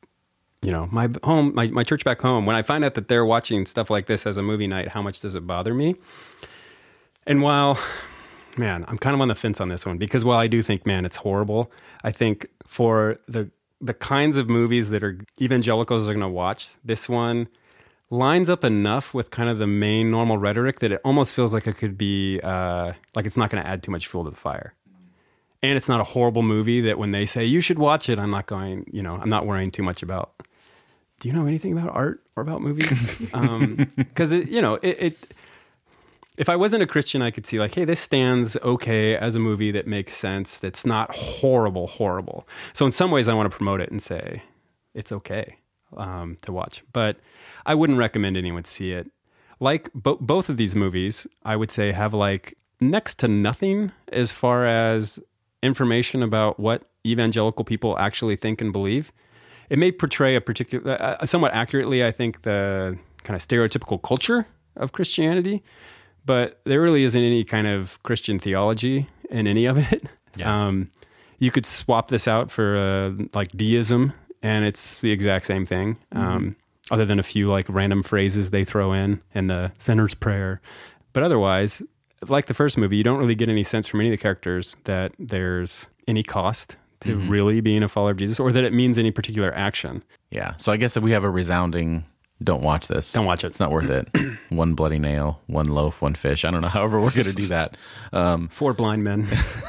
S2: church back home, when I find out that they're watching stuff like this as a movie night, how much does it bother me? And while, man, I'm kind of on the fence on this one, because while I do think, man, it's horrible, I think for the kinds of movies that are evangelicals are going to watch, this one lines up enough with kind of the main normal rhetoric that it almost feels like it could be, like it's not going to add too much fuel to the fire. And it's not a horrible movie that when they say, you should watch it, I'm not worrying too much about, do you know anything about art or about movies? Because if I wasn't a Christian, I could see like, hey, this stands okay as a movie that makes sense. That's not horrible. So in some ways I want to promote it and say, it's okay. to watch. But I wouldn't recommend anyone see it. Like both of these movies, I would say have like next to nothing as far as information about what evangelical people actually think and believe. It may portray a particular, somewhat accurately, I think, the kind of stereotypical culture of Christianity, but there really isn't any kind of Christian theology in any of it. Yeah. You could swap this out for like deism, and it's the exact same thing, other than a few like random phrases they throw in the sinner's prayer. But otherwise, like the first movie, you don't really get any sense from any of the characters that there's any cost to really being a follower of Jesus, or that it means any particular action.
S1: Yeah. So I guess that we have a resounding, don't watch this.
S2: Don't watch it.
S1: It's not worth it. One bloody nail, one loaf, one fish. I don't know. However we're going to do that.
S2: 4 blind men.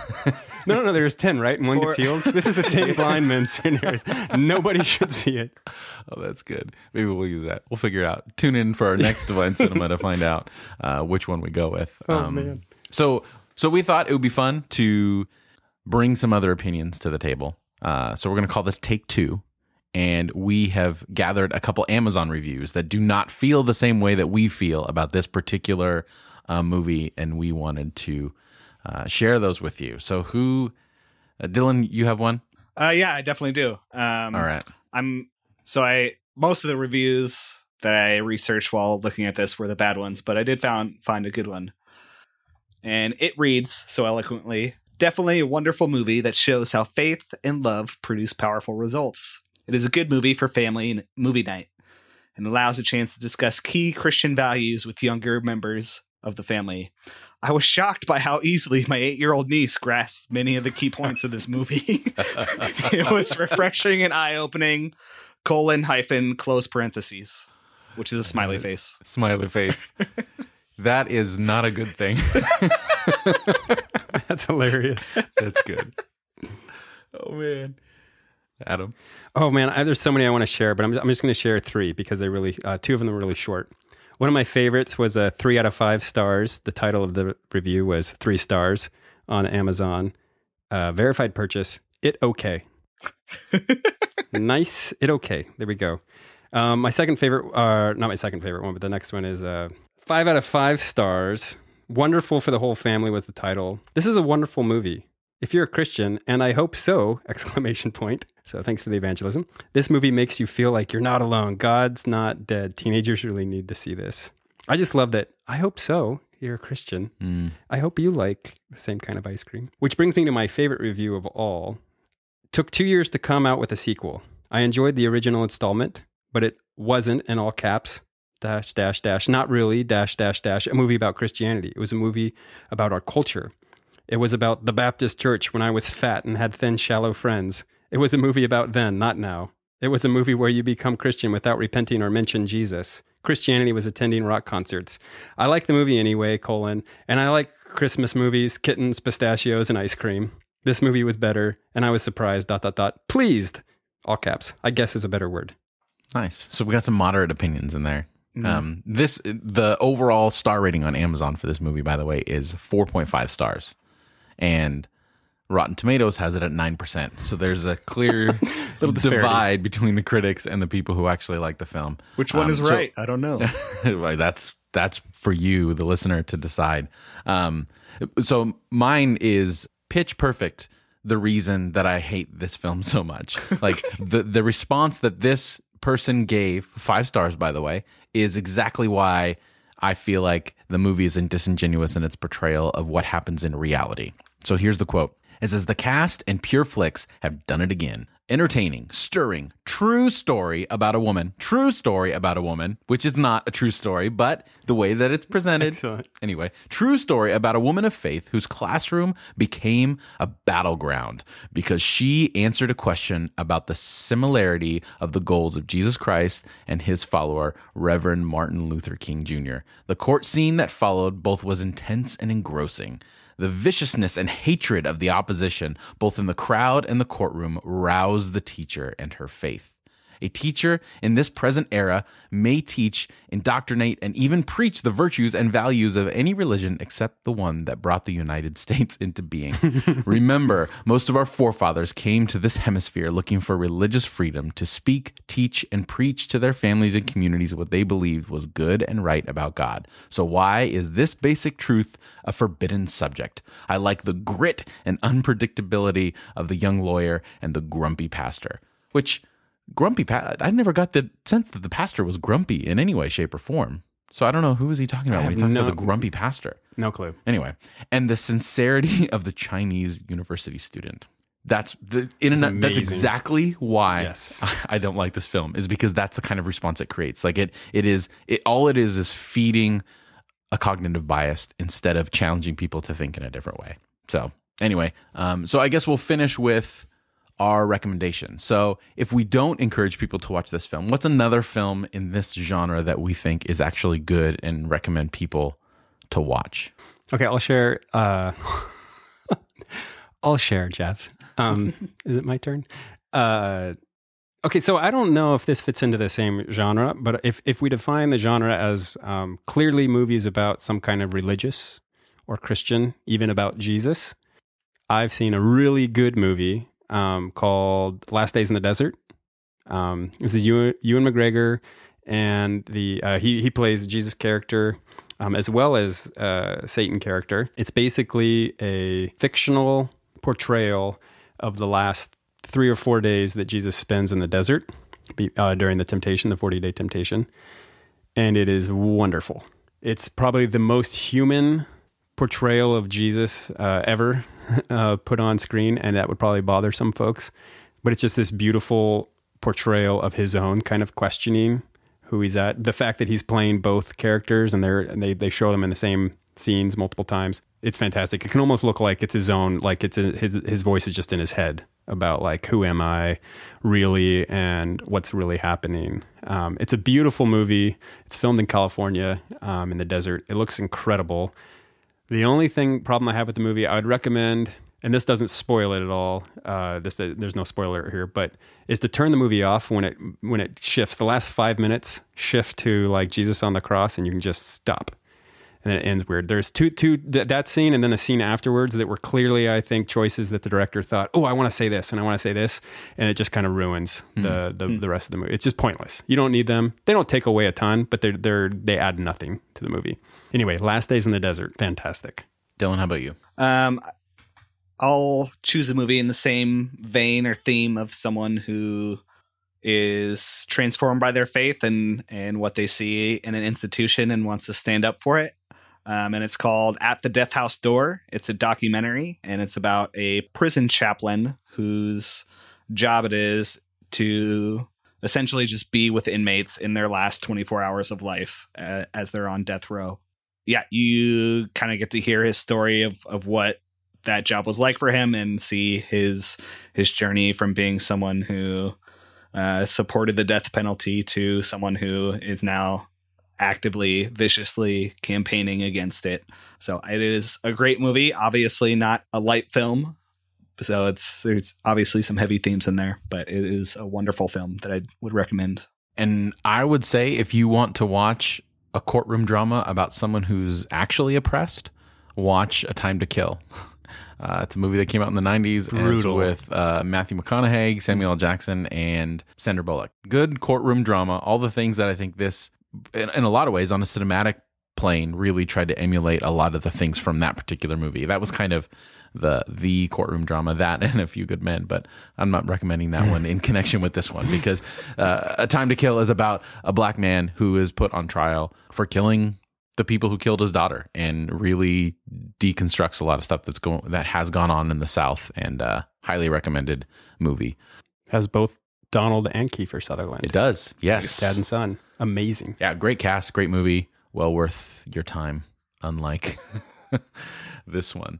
S2: No, there's 10, right? And one gets healed. This is a 10 blind men scenario. Nobody should see it.
S1: Oh, that's good. Maybe we'll use that. We'll figure it out. Tune in for our next Divine Cinema to find out which one we go with.
S2: Oh, man.
S1: So we thought it would be fun to bring some other opinions to the table. So we're going to call this Take Two. And we have gathered a couple Amazon reviews that do not feel the same way that we feel about this particular movie. And we wanted to share those with you. So Dylan, you have one?
S3: Yeah, I definitely do.
S1: All right.
S3: Most of the reviews that I researched while looking at this were the bad ones, but I did find a good one. And it reads so eloquently: definitely a wonderful movie that shows how faith and love produce powerful results. It is a good movie for family and movie night, and allows a chance to discuss key Christian values with younger members of the family. I was shocked by how easily my 8-year-old niece grasped many of the key points of this movie. It was refreshing and eye-opening, : close parentheses, which is a smiley face.
S1: Smiley face. That is not a good thing.
S2: That's hilarious.
S1: That's good. Oh, man. Adam?
S2: Oh, man, there's so many I want to share, but I'm just going to share 3 because they really, 2 of them are really short. One of my favorites was a 3 out of 5 stars. The title of the review was 3 stars on Amazon. Verified purchase. It okay. Nice. It okay. There we go. My second favorite, not my second favorite one, but the next one is 5 out of 5 stars. Wonderful for the whole family was the title. This is a wonderful movie. If you're a Christian, and I hope so, ! So thanks for the evangelism. This movie makes you feel like you're not alone. God's not dead. Teenagers really need to see this. I just love that. I hope so. You're a Christian. I hope you like the same kind of ice cream. Which brings me to my favorite review of all. Took 2 years to come out with a sequel. I enjoyed the original installment, but it wasn't, in all caps, ... not really, ... a movie about Christianity. It was a movie about our culture. It was about the Baptist church when I was fat and had thin, shallow friends. It was a movie about then, not now. It was a movie where you become Christian without repenting or mention Jesus. Christianity was attending rock concerts. I like the movie anyway, : and I like Christmas movies, kittens, pistachios, and ice cream. This movie was better, and I was surprised, ... pleased, all caps, I guess is a better word.
S1: Nice. So we got some moderate opinions in there. The overall star rating on Amazon for this movie, by the way, is 4.5 stars. And Rotten Tomatoes has it at 9%. So there's a clear little divide between the critics and the people who actually like the film.
S3: Which one is right? I don't know.
S1: That's for you, the listener, to decide. So mine is pitch perfect. The reason that I hate this film so much, like the response that this person gave, 5 stars, by the way, is exactly why I feel like the movie is disingenuous in its portrayal of what happens in reality. So here's the quote. It says, "The cast and Pure Flix have done it again. Entertaining, stirring, true story about a woman, which is not a true story, but the way that it's presented.
S2: Excellent.
S1: Anyway, true story about a woman of faith whose classroom became a battleground because she answered a question about the similarity of the goals of Jesus Christ and his follower, Reverend Martin Luther King Jr. The court scene that followed both was intense and engrossing. The viciousness and hatred of the opposition, both in the crowd and the courtroom, roused the teacher and her faith. A teacher in this present era may teach, indoctrinate, and even preach the virtues and values of any religion except the one that brought the United States into being. Remember, most of our forefathers came to this hemisphere looking for religious freedom to speak, teach, and preach to their families and communities what they believed was good and right about God. So why is this basic truth a forbidden subject? I like the grit and unpredictability of the young lawyer and the grumpy pastor. Which, I never got the sense that the pastor was grumpy in any way, shape, or form. So I don't know, who is he talking about when he talks about the grumpy pastor?
S2: No clue.
S1: Anyway, and the sincerity of the Chinese university student. That's exactly why I don't like this film, is because that's the kind of response it creates. Like all it is feeding a cognitive bias instead of challenging people to think in a different way. So anyway, so I guess we'll finish with our recommendation. So if we don't encourage people to watch this film, what's another film in this genre that we think is actually good and recommend people to watch?
S2: Okay, I'll share. I'll share, Jeff. Is it my turn? Okay, so I don't know if this fits into the same genre, but if we define the genre as clearly movies about some kind of religious or Christian, even about Jesus, I've seen a really good movie called Last Days in the Desert. This is Ewan McGregor, and he plays Jesus character as well as Satan character. It's basically a fictional portrayal of the last 3 or 4 days that Jesus spends in the desert during the temptation, the 40-day temptation. And it is wonderful. It's probably the most human portrayal of Jesus ever put on screen, and that would probably bother some folks. But it's just this beautiful portrayal of his own kind of questioning who he's at. The fact that he's playing both characters and they show them in the same scenes multiple times. It's fantastic. It can almost look like it's his own, like it's his voice is just in his head about like, who am I really and what's really happening. It's a beautiful movie. It's filmed in California, in the desert. It looks incredible. The only problem I have with the movie, I would recommend, and this doesn't spoil it at all, there's no spoiler here, but is to turn the movie off when it shifts. The last 5 minutes shift to like Jesus on the cross, and you can just stop. And then it ends weird. There's that scene and then a scene afterwards that were clearly, I think, choices that the director thought, oh, I want to say this and I want to say this. And it just kind of ruins the rest of the movie. It's just pointless. You don't need them. They don't take away a ton, but they add nothing to the movie. Anyway, Last Days in the Desert. Fantastic.
S1: Dylan, how about you?
S3: I'll choose a movie in the same vein or theme of someone who is transformed by their faith and what they see in an institution and wants to stand up for it. And it's called At the Death House Door. It's a documentary, and it's about a prison chaplain whose job it is to essentially just be with inmates in their last 24 hours of life as they're on death row. Yeah, you kind of get to hear his story of what that job was like for him and see his journey from being someone who supported the death penalty to someone who is now actively, viciously campaigning against it. So it is a great movie. Obviously not a light film. So there's obviously some heavy themes in there, but it is a wonderful film that I would recommend.
S1: And I would say if you want to watch a courtroom drama about someone who's actually oppressed, watch A Time to Kill. It's a movie that came out in the 90s.
S2: Brutal.
S1: And it's with Matthew McConaughey, Samuel L. Jackson, and Sandra Bullock. Good courtroom drama. All the things that I think this, in a lot of ways, on a cinematic plane, really tried to emulate a lot of the things from that particular movie. That was kind of the courtroom drama, that and A Few Good Men, but I'm not recommending that one in connection with this one because A Time to Kill is about a black man who is put on trial for killing the people who killed his daughter, and really deconstructs a lot of stuff that has gone on in the South, and highly recommended movie.
S2: Has both Donald and Kiefer Sutherland.
S1: It does, yes.
S2: Dad and son. Amazing.
S1: Yeah, great cast, great movie, well worth your time, unlike this one.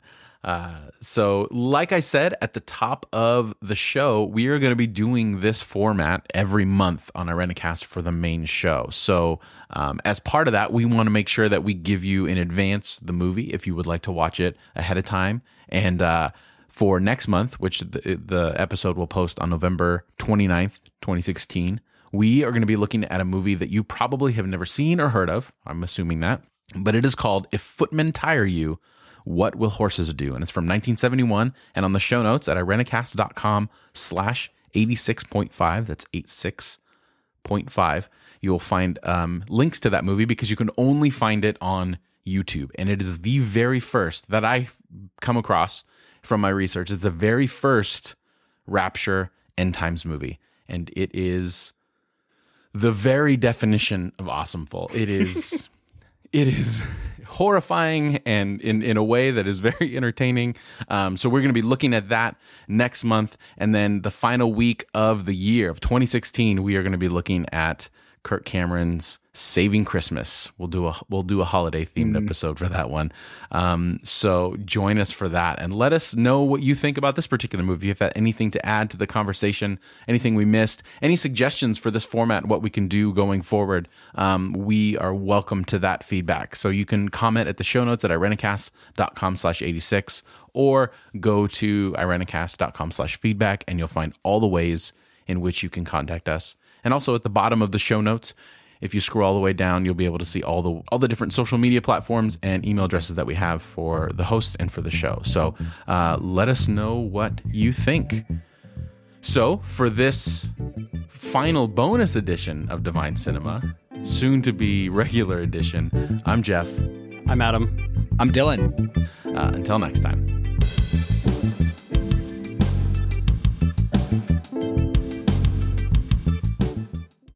S1: So like I said at the top of the show, we are going to be doing this format every month on Irenicast for the main show. So as part of that, we want to make sure that we give you in advance the movie if you would like to watch it ahead of time. And for next month, which the episode will post on November 29th, 2016, we are going to be looking at a movie that you probably have never seen or heard of. I'm assuming that. But it is called If Footmen Tire You, What Will Horses Do? And it's from 1971. And on the show notes at irenicast.com/86.5, that's 86.5, you'll find links to that movie because you can only find it on YouTube. And it is the very first that I come across from my research. It's the very first Rapture end times movie. And it is the very definition of awesomeful. It is horrifying and in a way that is very entertaining. So we're going to be looking at that next month. And then the final week of the year of 2016, we are going to be looking at Kirk Cameron's Saving Christmas. We'll do a holiday themed episode for that one. So join us for that and let us know what you think about this particular movie. If you have anything to add to the conversation, anything we missed, any suggestions for this format, what we can do going forward, we are welcome to that feedback. So you can comment at the show notes at irenicast.com/86 or go to irenicast.com/feedback and you'll find all the ways in which you can contact us. And also at the bottom of the show notes, if you scroll all the way down, you'll be able to see all the different social media platforms and email addresses that we have for the host and for the show. So let us know what you think. So for this final bonus edition of Divine Cinema, soon to be regular edition, I'm Jeff.
S2: I'm Adam.
S3: I'm Dylan.
S1: Until next time.